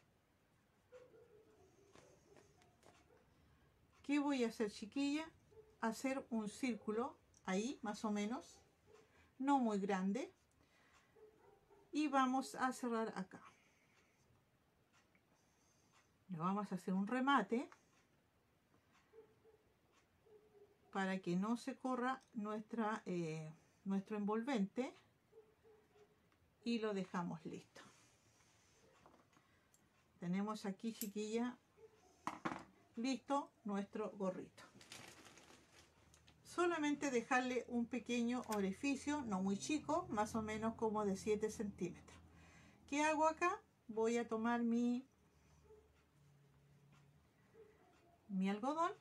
¿Qué voy a hacer, chiquilla? Hacer un círculo ahí, más o menos, no muy grande. Y vamos a cerrar acá. Le vamos a hacer un remate para que no se corra nuestra, eh, nuestro envolvente. Y lo dejamos listo. Tenemos aquí, chiquilla, listo nuestro gorrito. Solamente dejarle un pequeño orificio, no muy chico, más o menos como de siete centímetros. ¿Qué hago acá? Voy a tomar mi, mi algodón.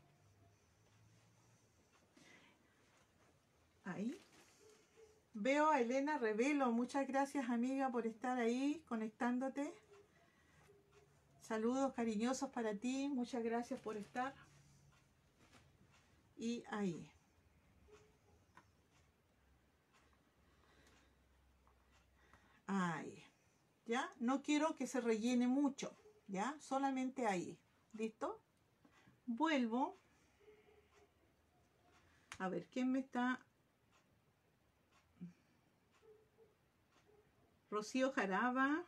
Ahí. Veo a Elena Revelo, muchas gracias, amiga, por estar ahí conectándote. Saludos cariñosos para ti, muchas gracias por estar. Y ahí. Ahí. ¿Ya? No quiero que se rellene mucho, ¿ya? Solamente ahí. ¿Listo? Vuelvo. A ver, ¿quién me está...? Rocío Jaraba,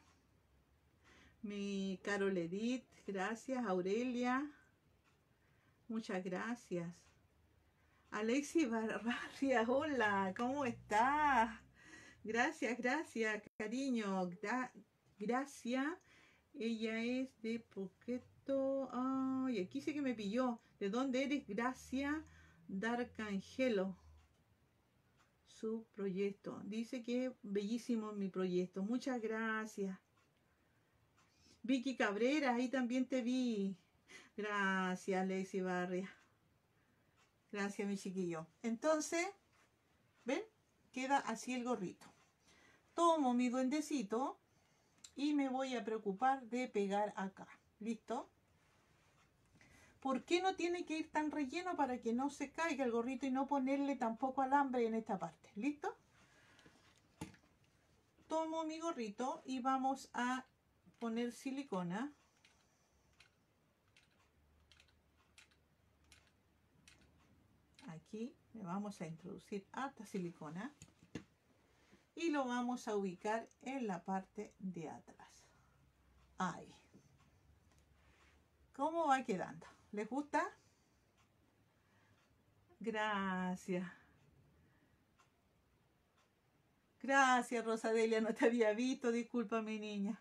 mi Carol Edith, gracias. Aurelia, muchas gracias. Alexi Barbarria, hola, ¿cómo estás? Gracias, gracias, cariño. Gra gracias. Ella es de Poqueto. Ay, aquí sí que me pilló. ¿De dónde eres? Gracias, Darkangelo. Su proyecto. Dice que es bellísimo mi proyecto. Muchas gracias. Vicky Cabrera, ahí también te vi. Gracias, Lexi Barria. Gracias, mi chiquillo. Entonces, ¿ven? Queda así el gorrito. Tomo mi duendecito y me voy a preocupar de pegar acá. ¿Listo? ¿Por qué no tiene que ir tan relleno para que no se caiga el gorrito y no ponerle tampoco alambre en esta parte? ¿Listo? Tomo mi gorrito y vamos a poner silicona. Aquí le vamos a introducir harta silicona y lo vamos a ubicar en la parte de atrás. Ahí. ¿Cómo va quedando? ¿Les gusta? Gracias. Gracias, Rosadelia, no te había visto, disculpa mi niña.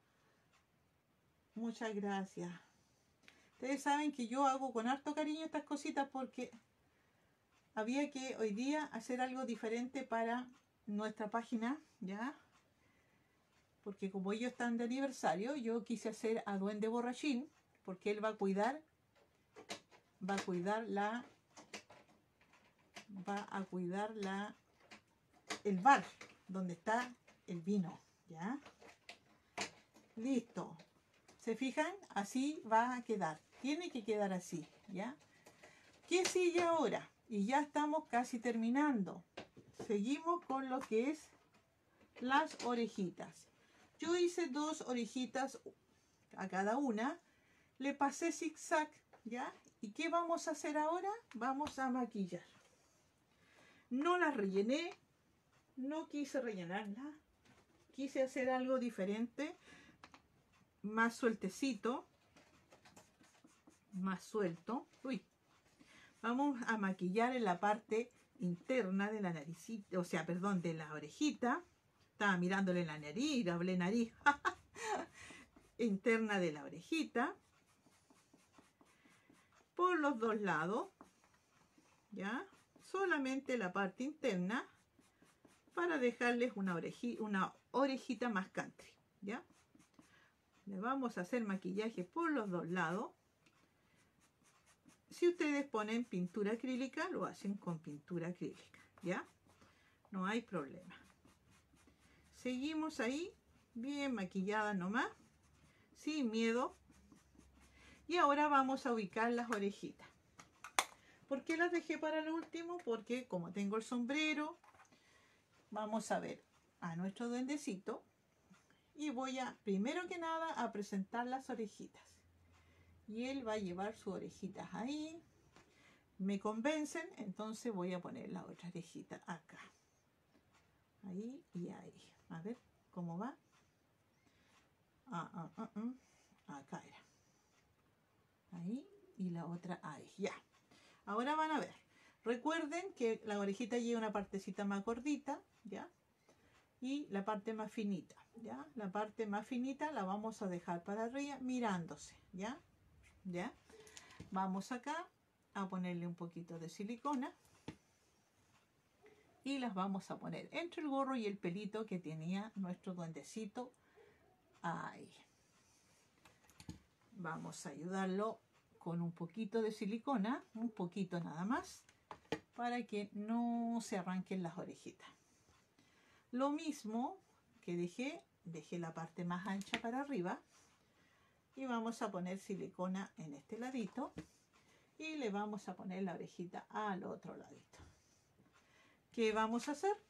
Muchas gracias. Ustedes saben que yo hago con harto cariño estas cositas porque había que hoy día hacer algo diferente para nuestra página, ¿ya? Porque como ellos están de aniversario, yo quise hacer a Duende Borrachín, porque él va a cuidar, va a cuidar la, va a cuidar la, el bar donde está el vino, ¿ya? Listo. ¿Se fijan? Así va a quedar. Tiene que quedar así, ¿ya? ¿Qué sigue ahora? Y ya estamos casi terminando. Seguimos con lo que es las orejitas. Yo hice dos orejitas a cada una. Le pasé zigzag, ¿ya? ¿Y qué vamos a hacer ahora? Vamos a maquillar. No las rellené. No quise rellenarla. Quise hacer algo diferente. Más sueltecito. Más suelto. Uy. Vamos a maquillar en la parte interna de la naricita, o sea, perdón, de la orejita. Estaba mirándole la nariz, hablé nariz. Interna de la orejita. Por los dos lados. ¿Ya? Solamente la parte interna para dejarles una orejita, una orejita más country. ¿Ya? Le vamos a hacer maquillaje por los dos lados. Si ustedes ponen pintura acrílica, lo hacen con pintura acrílica, ¿ya? No hay problema. Seguimos ahí, bien maquillada nomás, sin miedo. Y ahora vamos a ubicar las orejitas. ¿Por qué las dejé para el último? Porque como tengo el sombrero, vamos a ver a nuestro duendecito. Y voy a, primero que nada, a presentar las orejitas. Y él va a llevar sus orejitas ahí. Me convencen, entonces voy a poner la otra orejita acá. Ahí y ahí. A ver cómo va. Ah, ah, ah, ah. Acá era. Ahí y la otra ahí. Ya. Ahora van a ver. Recuerden que la orejita lleva una partecita más gordita, ¿ya? Y la parte más finita, ¿ya? La parte más finita la vamos a dejar para arriba mirándose, ¿ya? ¿Ya? Vamos acá a ponerle un poquito de silicona y las vamos a poner entre el gorro y el pelito que tenía nuestro duendecito. Ahí. Vamos a ayudarlo con un poquito de silicona, un poquito nada más, para que no se arranquen las orejitas. Lo mismo que dejé, dejé la parte más ancha para arriba. Y vamos a poner silicona en este ladito. Y le vamos a poner la orejita al otro ladito. ¿Qué vamos a hacer?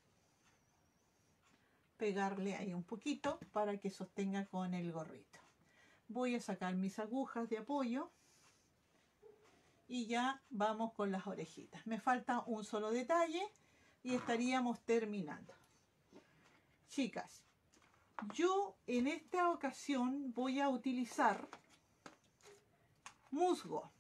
Pegarle ahí un poquito para que sostenga con el gorrito. Voy a sacar mis agujas de apoyo. Y ya vamos con las orejitas. Me falta un solo detalle y estaríamos terminando. Chicas, yo en esta ocasión voy a utilizar musgo,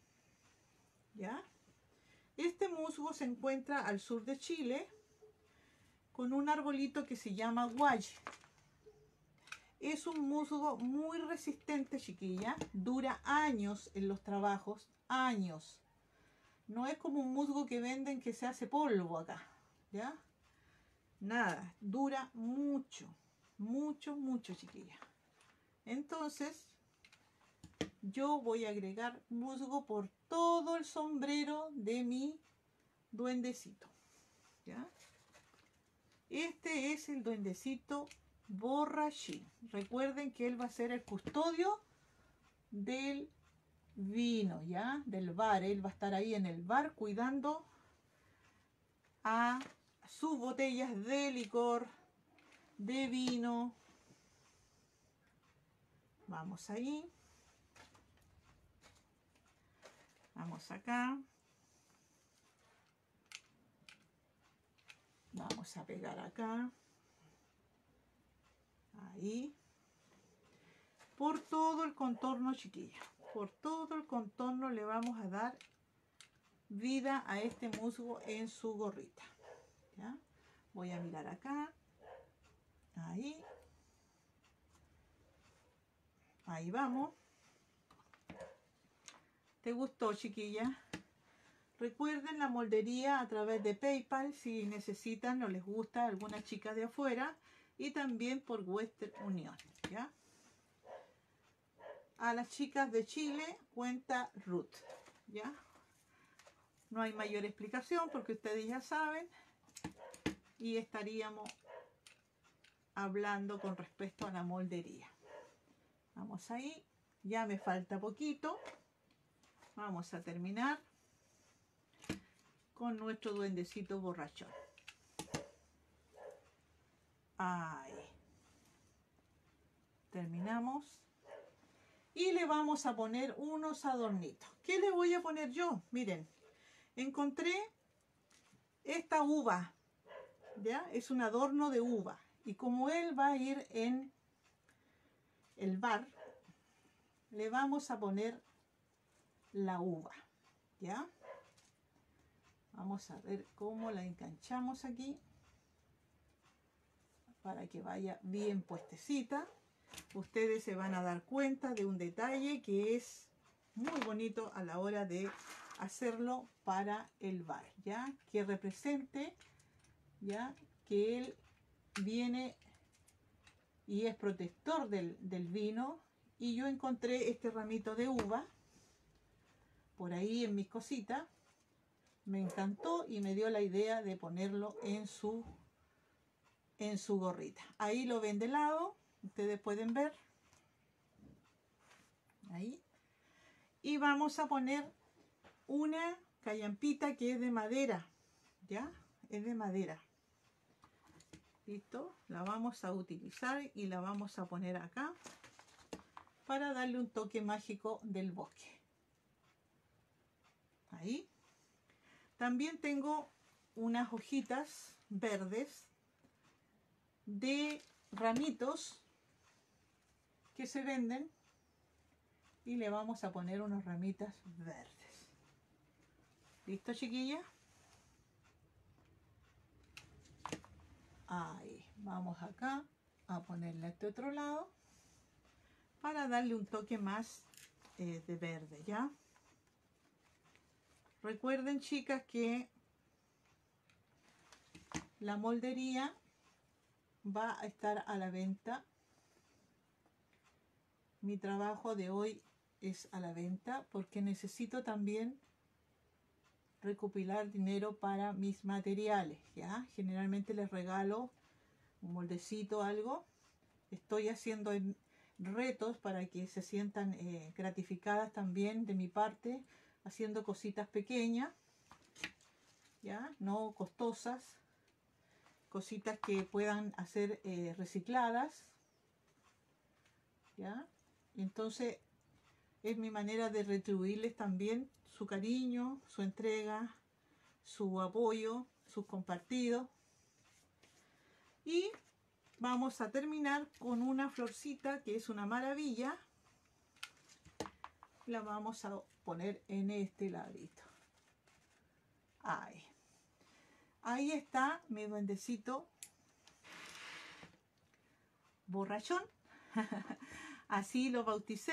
¿ya? Este musgo se encuentra al sur de Chile, con un arbolito que se llama guaye. Es un musgo muy resistente, chiquilla. Dura años en los trabajos, años. No es como un musgo que venden que se hace polvo acá, ¿ya? Nada, dura mucho, mucho, mucho, chiquilla. Entonces, yo voy a agregar musgo por todo el sombrero de mi duendecito, ¿ya? Este es el duendecito borrachín. Recuerden que él va a ser el custodio del vino, ¿ya? Del bar. Él va a estar ahí en el bar cuidando a sus botellas de licor, de vino. Vamos ahí. Vamos acá. Vamos a pegar acá. Ahí. Por todo el contorno, chiquilla. Por todo el contorno le vamos a dar vida a este musgo en su gorrita. ¿Ya? Voy a mirar acá. Ahí. Ahí vamos. ¿Te gustó, chiquilla? Recuerden la moldería a través de PayPal si necesitan o les gusta alguna chica de afuera, y también por Western Union, ¿ya? A las chicas de Chile, cuenta Ruth, ¿ya? No hay mayor explicación porque ustedes ya saben, y estaríamos hablando con respecto a la moldería. Vamos ahí, ya me falta poquito. Vamos a terminar con nuestro duendecito borrachón. Ahí. Terminamos. Y le vamos a poner unos adornitos. ¿Qué le voy a poner yo? Miren, encontré esta uva. ¿Ya? Es un adorno de uva. Y como él va a ir en el bar, le vamos a poner la uva. ¿Ya? Vamos a ver cómo la enganchamos aquí para que vaya bien puestecita. Ustedes se van a dar cuenta de un detalle que es muy bonito a la hora de hacerlo para el bar, ¿ya? Que represente, ¿ya? Que él viene y es protector del, del vino. Y yo encontré este ramito de uva por ahí en mis cositas. Me encantó y me dio la idea de ponerlo en su, en su gorrita. Ahí lo ven de lado, ustedes pueden ver. Ahí. Y vamos a poner una callampita que es de madera. ¿Ya? Es de madera. ¿Listo? La vamos a utilizar y la vamos a poner acá para darle un toque mágico del bosque. Ahí. También tengo unas hojitas verdes de ramitos que se venden y le vamos a poner unas ramitas verdes. ¿Listo, chiquilla? Ahí, vamos acá a ponerle a este otro lado para darle un toque más eh, de verde, ¿ya? Recuerden, chicas, que la moldería va a estar a la venta. Mi trabajo de hoy es a la venta porque necesito también recopilar dinero para mis materiales, ¿ya? Generalmente les regalo un moldecito, algo. Estoy haciendo retos para que se sientan eh, gratificadas también de mi parte, haciendo cositas pequeñas, ¿ya? No costosas, cositas que puedan hacer eh, recicladas, ¿ya? Entonces es mi manera de retribuirles también su cariño, su entrega, su apoyo, sus compartidos. Y vamos a terminar con una florcita que es una maravilla. La vamos a poner en este ladito. Ahí. Ahí está mi duendecito borrachón. Así lo bauticé.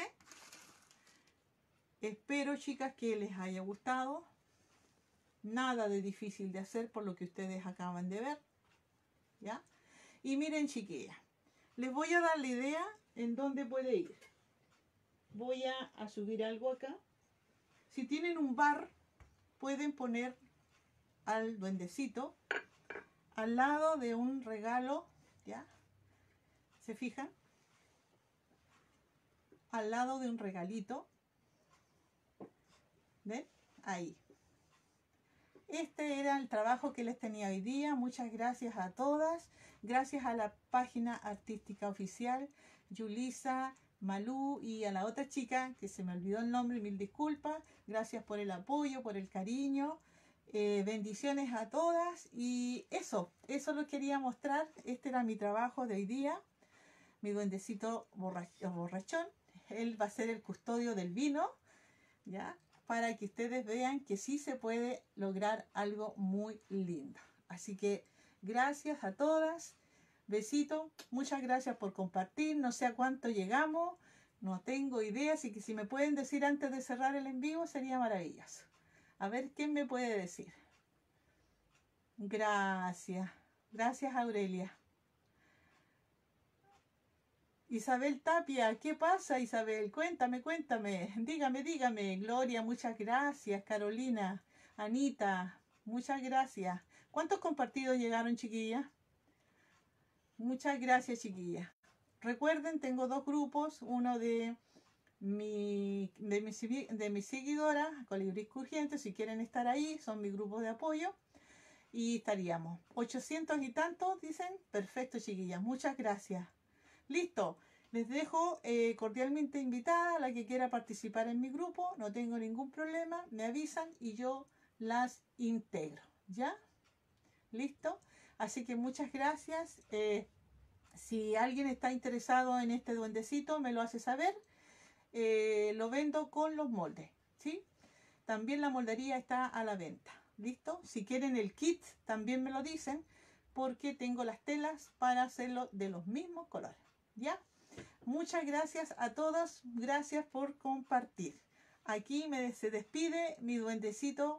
Espero, chicas, que les haya gustado. Nada de difícil de hacer por lo que ustedes acaban de ver. ¿Ya? Y miren, chiquillas, les voy a dar la idea en dónde puede ir. Voy a, a subir algo acá. Si tienen un bar, pueden poner al duendecito al lado de un regalo, ¿ya? ¿Se fijan? Al lado de un regalito. ¿Ven? Ahí. Este era el trabajo que les tenía hoy día. Muchas gracias a todas. Gracias a la página artística oficial, Yulisa, Malú, y a la otra chica que se me olvidó el nombre, mil disculpas. Gracias por el apoyo, por el cariño. Eh, bendiciones a todas. Y eso, eso lo quería mostrar. Este era mi trabajo de hoy día. Mi duendecito borrach- borrachón. Él va a ser el custodio del vino, ¿ya? Para que ustedes vean que sí se puede lograr algo muy lindo. Así que gracias a todas. Besito. Muchas gracias por compartir. No sé a cuánto llegamos. No tengo idea. Así que si me pueden decir antes de cerrar el en vivo sería maravilloso. A ver quién me puede decir. Gracias. Gracias, Aurelia. Isabel Tapia, ¿qué pasa, Isabel? Cuéntame, cuéntame, dígame, dígame. Gloria, muchas gracias. Carolina, Anita, muchas gracias. ¿Cuántos compartidos llegaron, chiquillas? Muchas gracias, chiquillas. Recuerden, tengo dos grupos, uno de mi, de mi, de mi seguidora, Colibrisco Urgente, si quieren estar ahí, son mi grupo de apoyo. Y estaríamos ochocientos y tantos, dicen. Perfecto, chiquillas, muchas gracias. Listo, les dejo eh, cordialmente invitada a la que quiera participar en mi grupo. No tengo ningún problema, me avisan y yo las integro, ¿ya? Listo, así que muchas gracias. Eh, si alguien está interesado en este duendecito, me lo hace saber. Eh, lo vendo con los moldes, ¿sí? También la moldería está a la venta, ¿listo? Si quieren el kit, también me lo dicen, porque tengo las telas para hacerlo de los mismos colores. ¿Ya? Muchas gracias a todos. Gracias por compartir. Aquí me, se despide mi duendecito.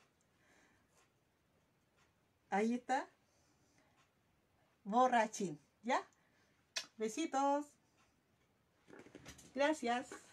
Ahí está. Borrachín. ¿Ya? Besitos. Gracias.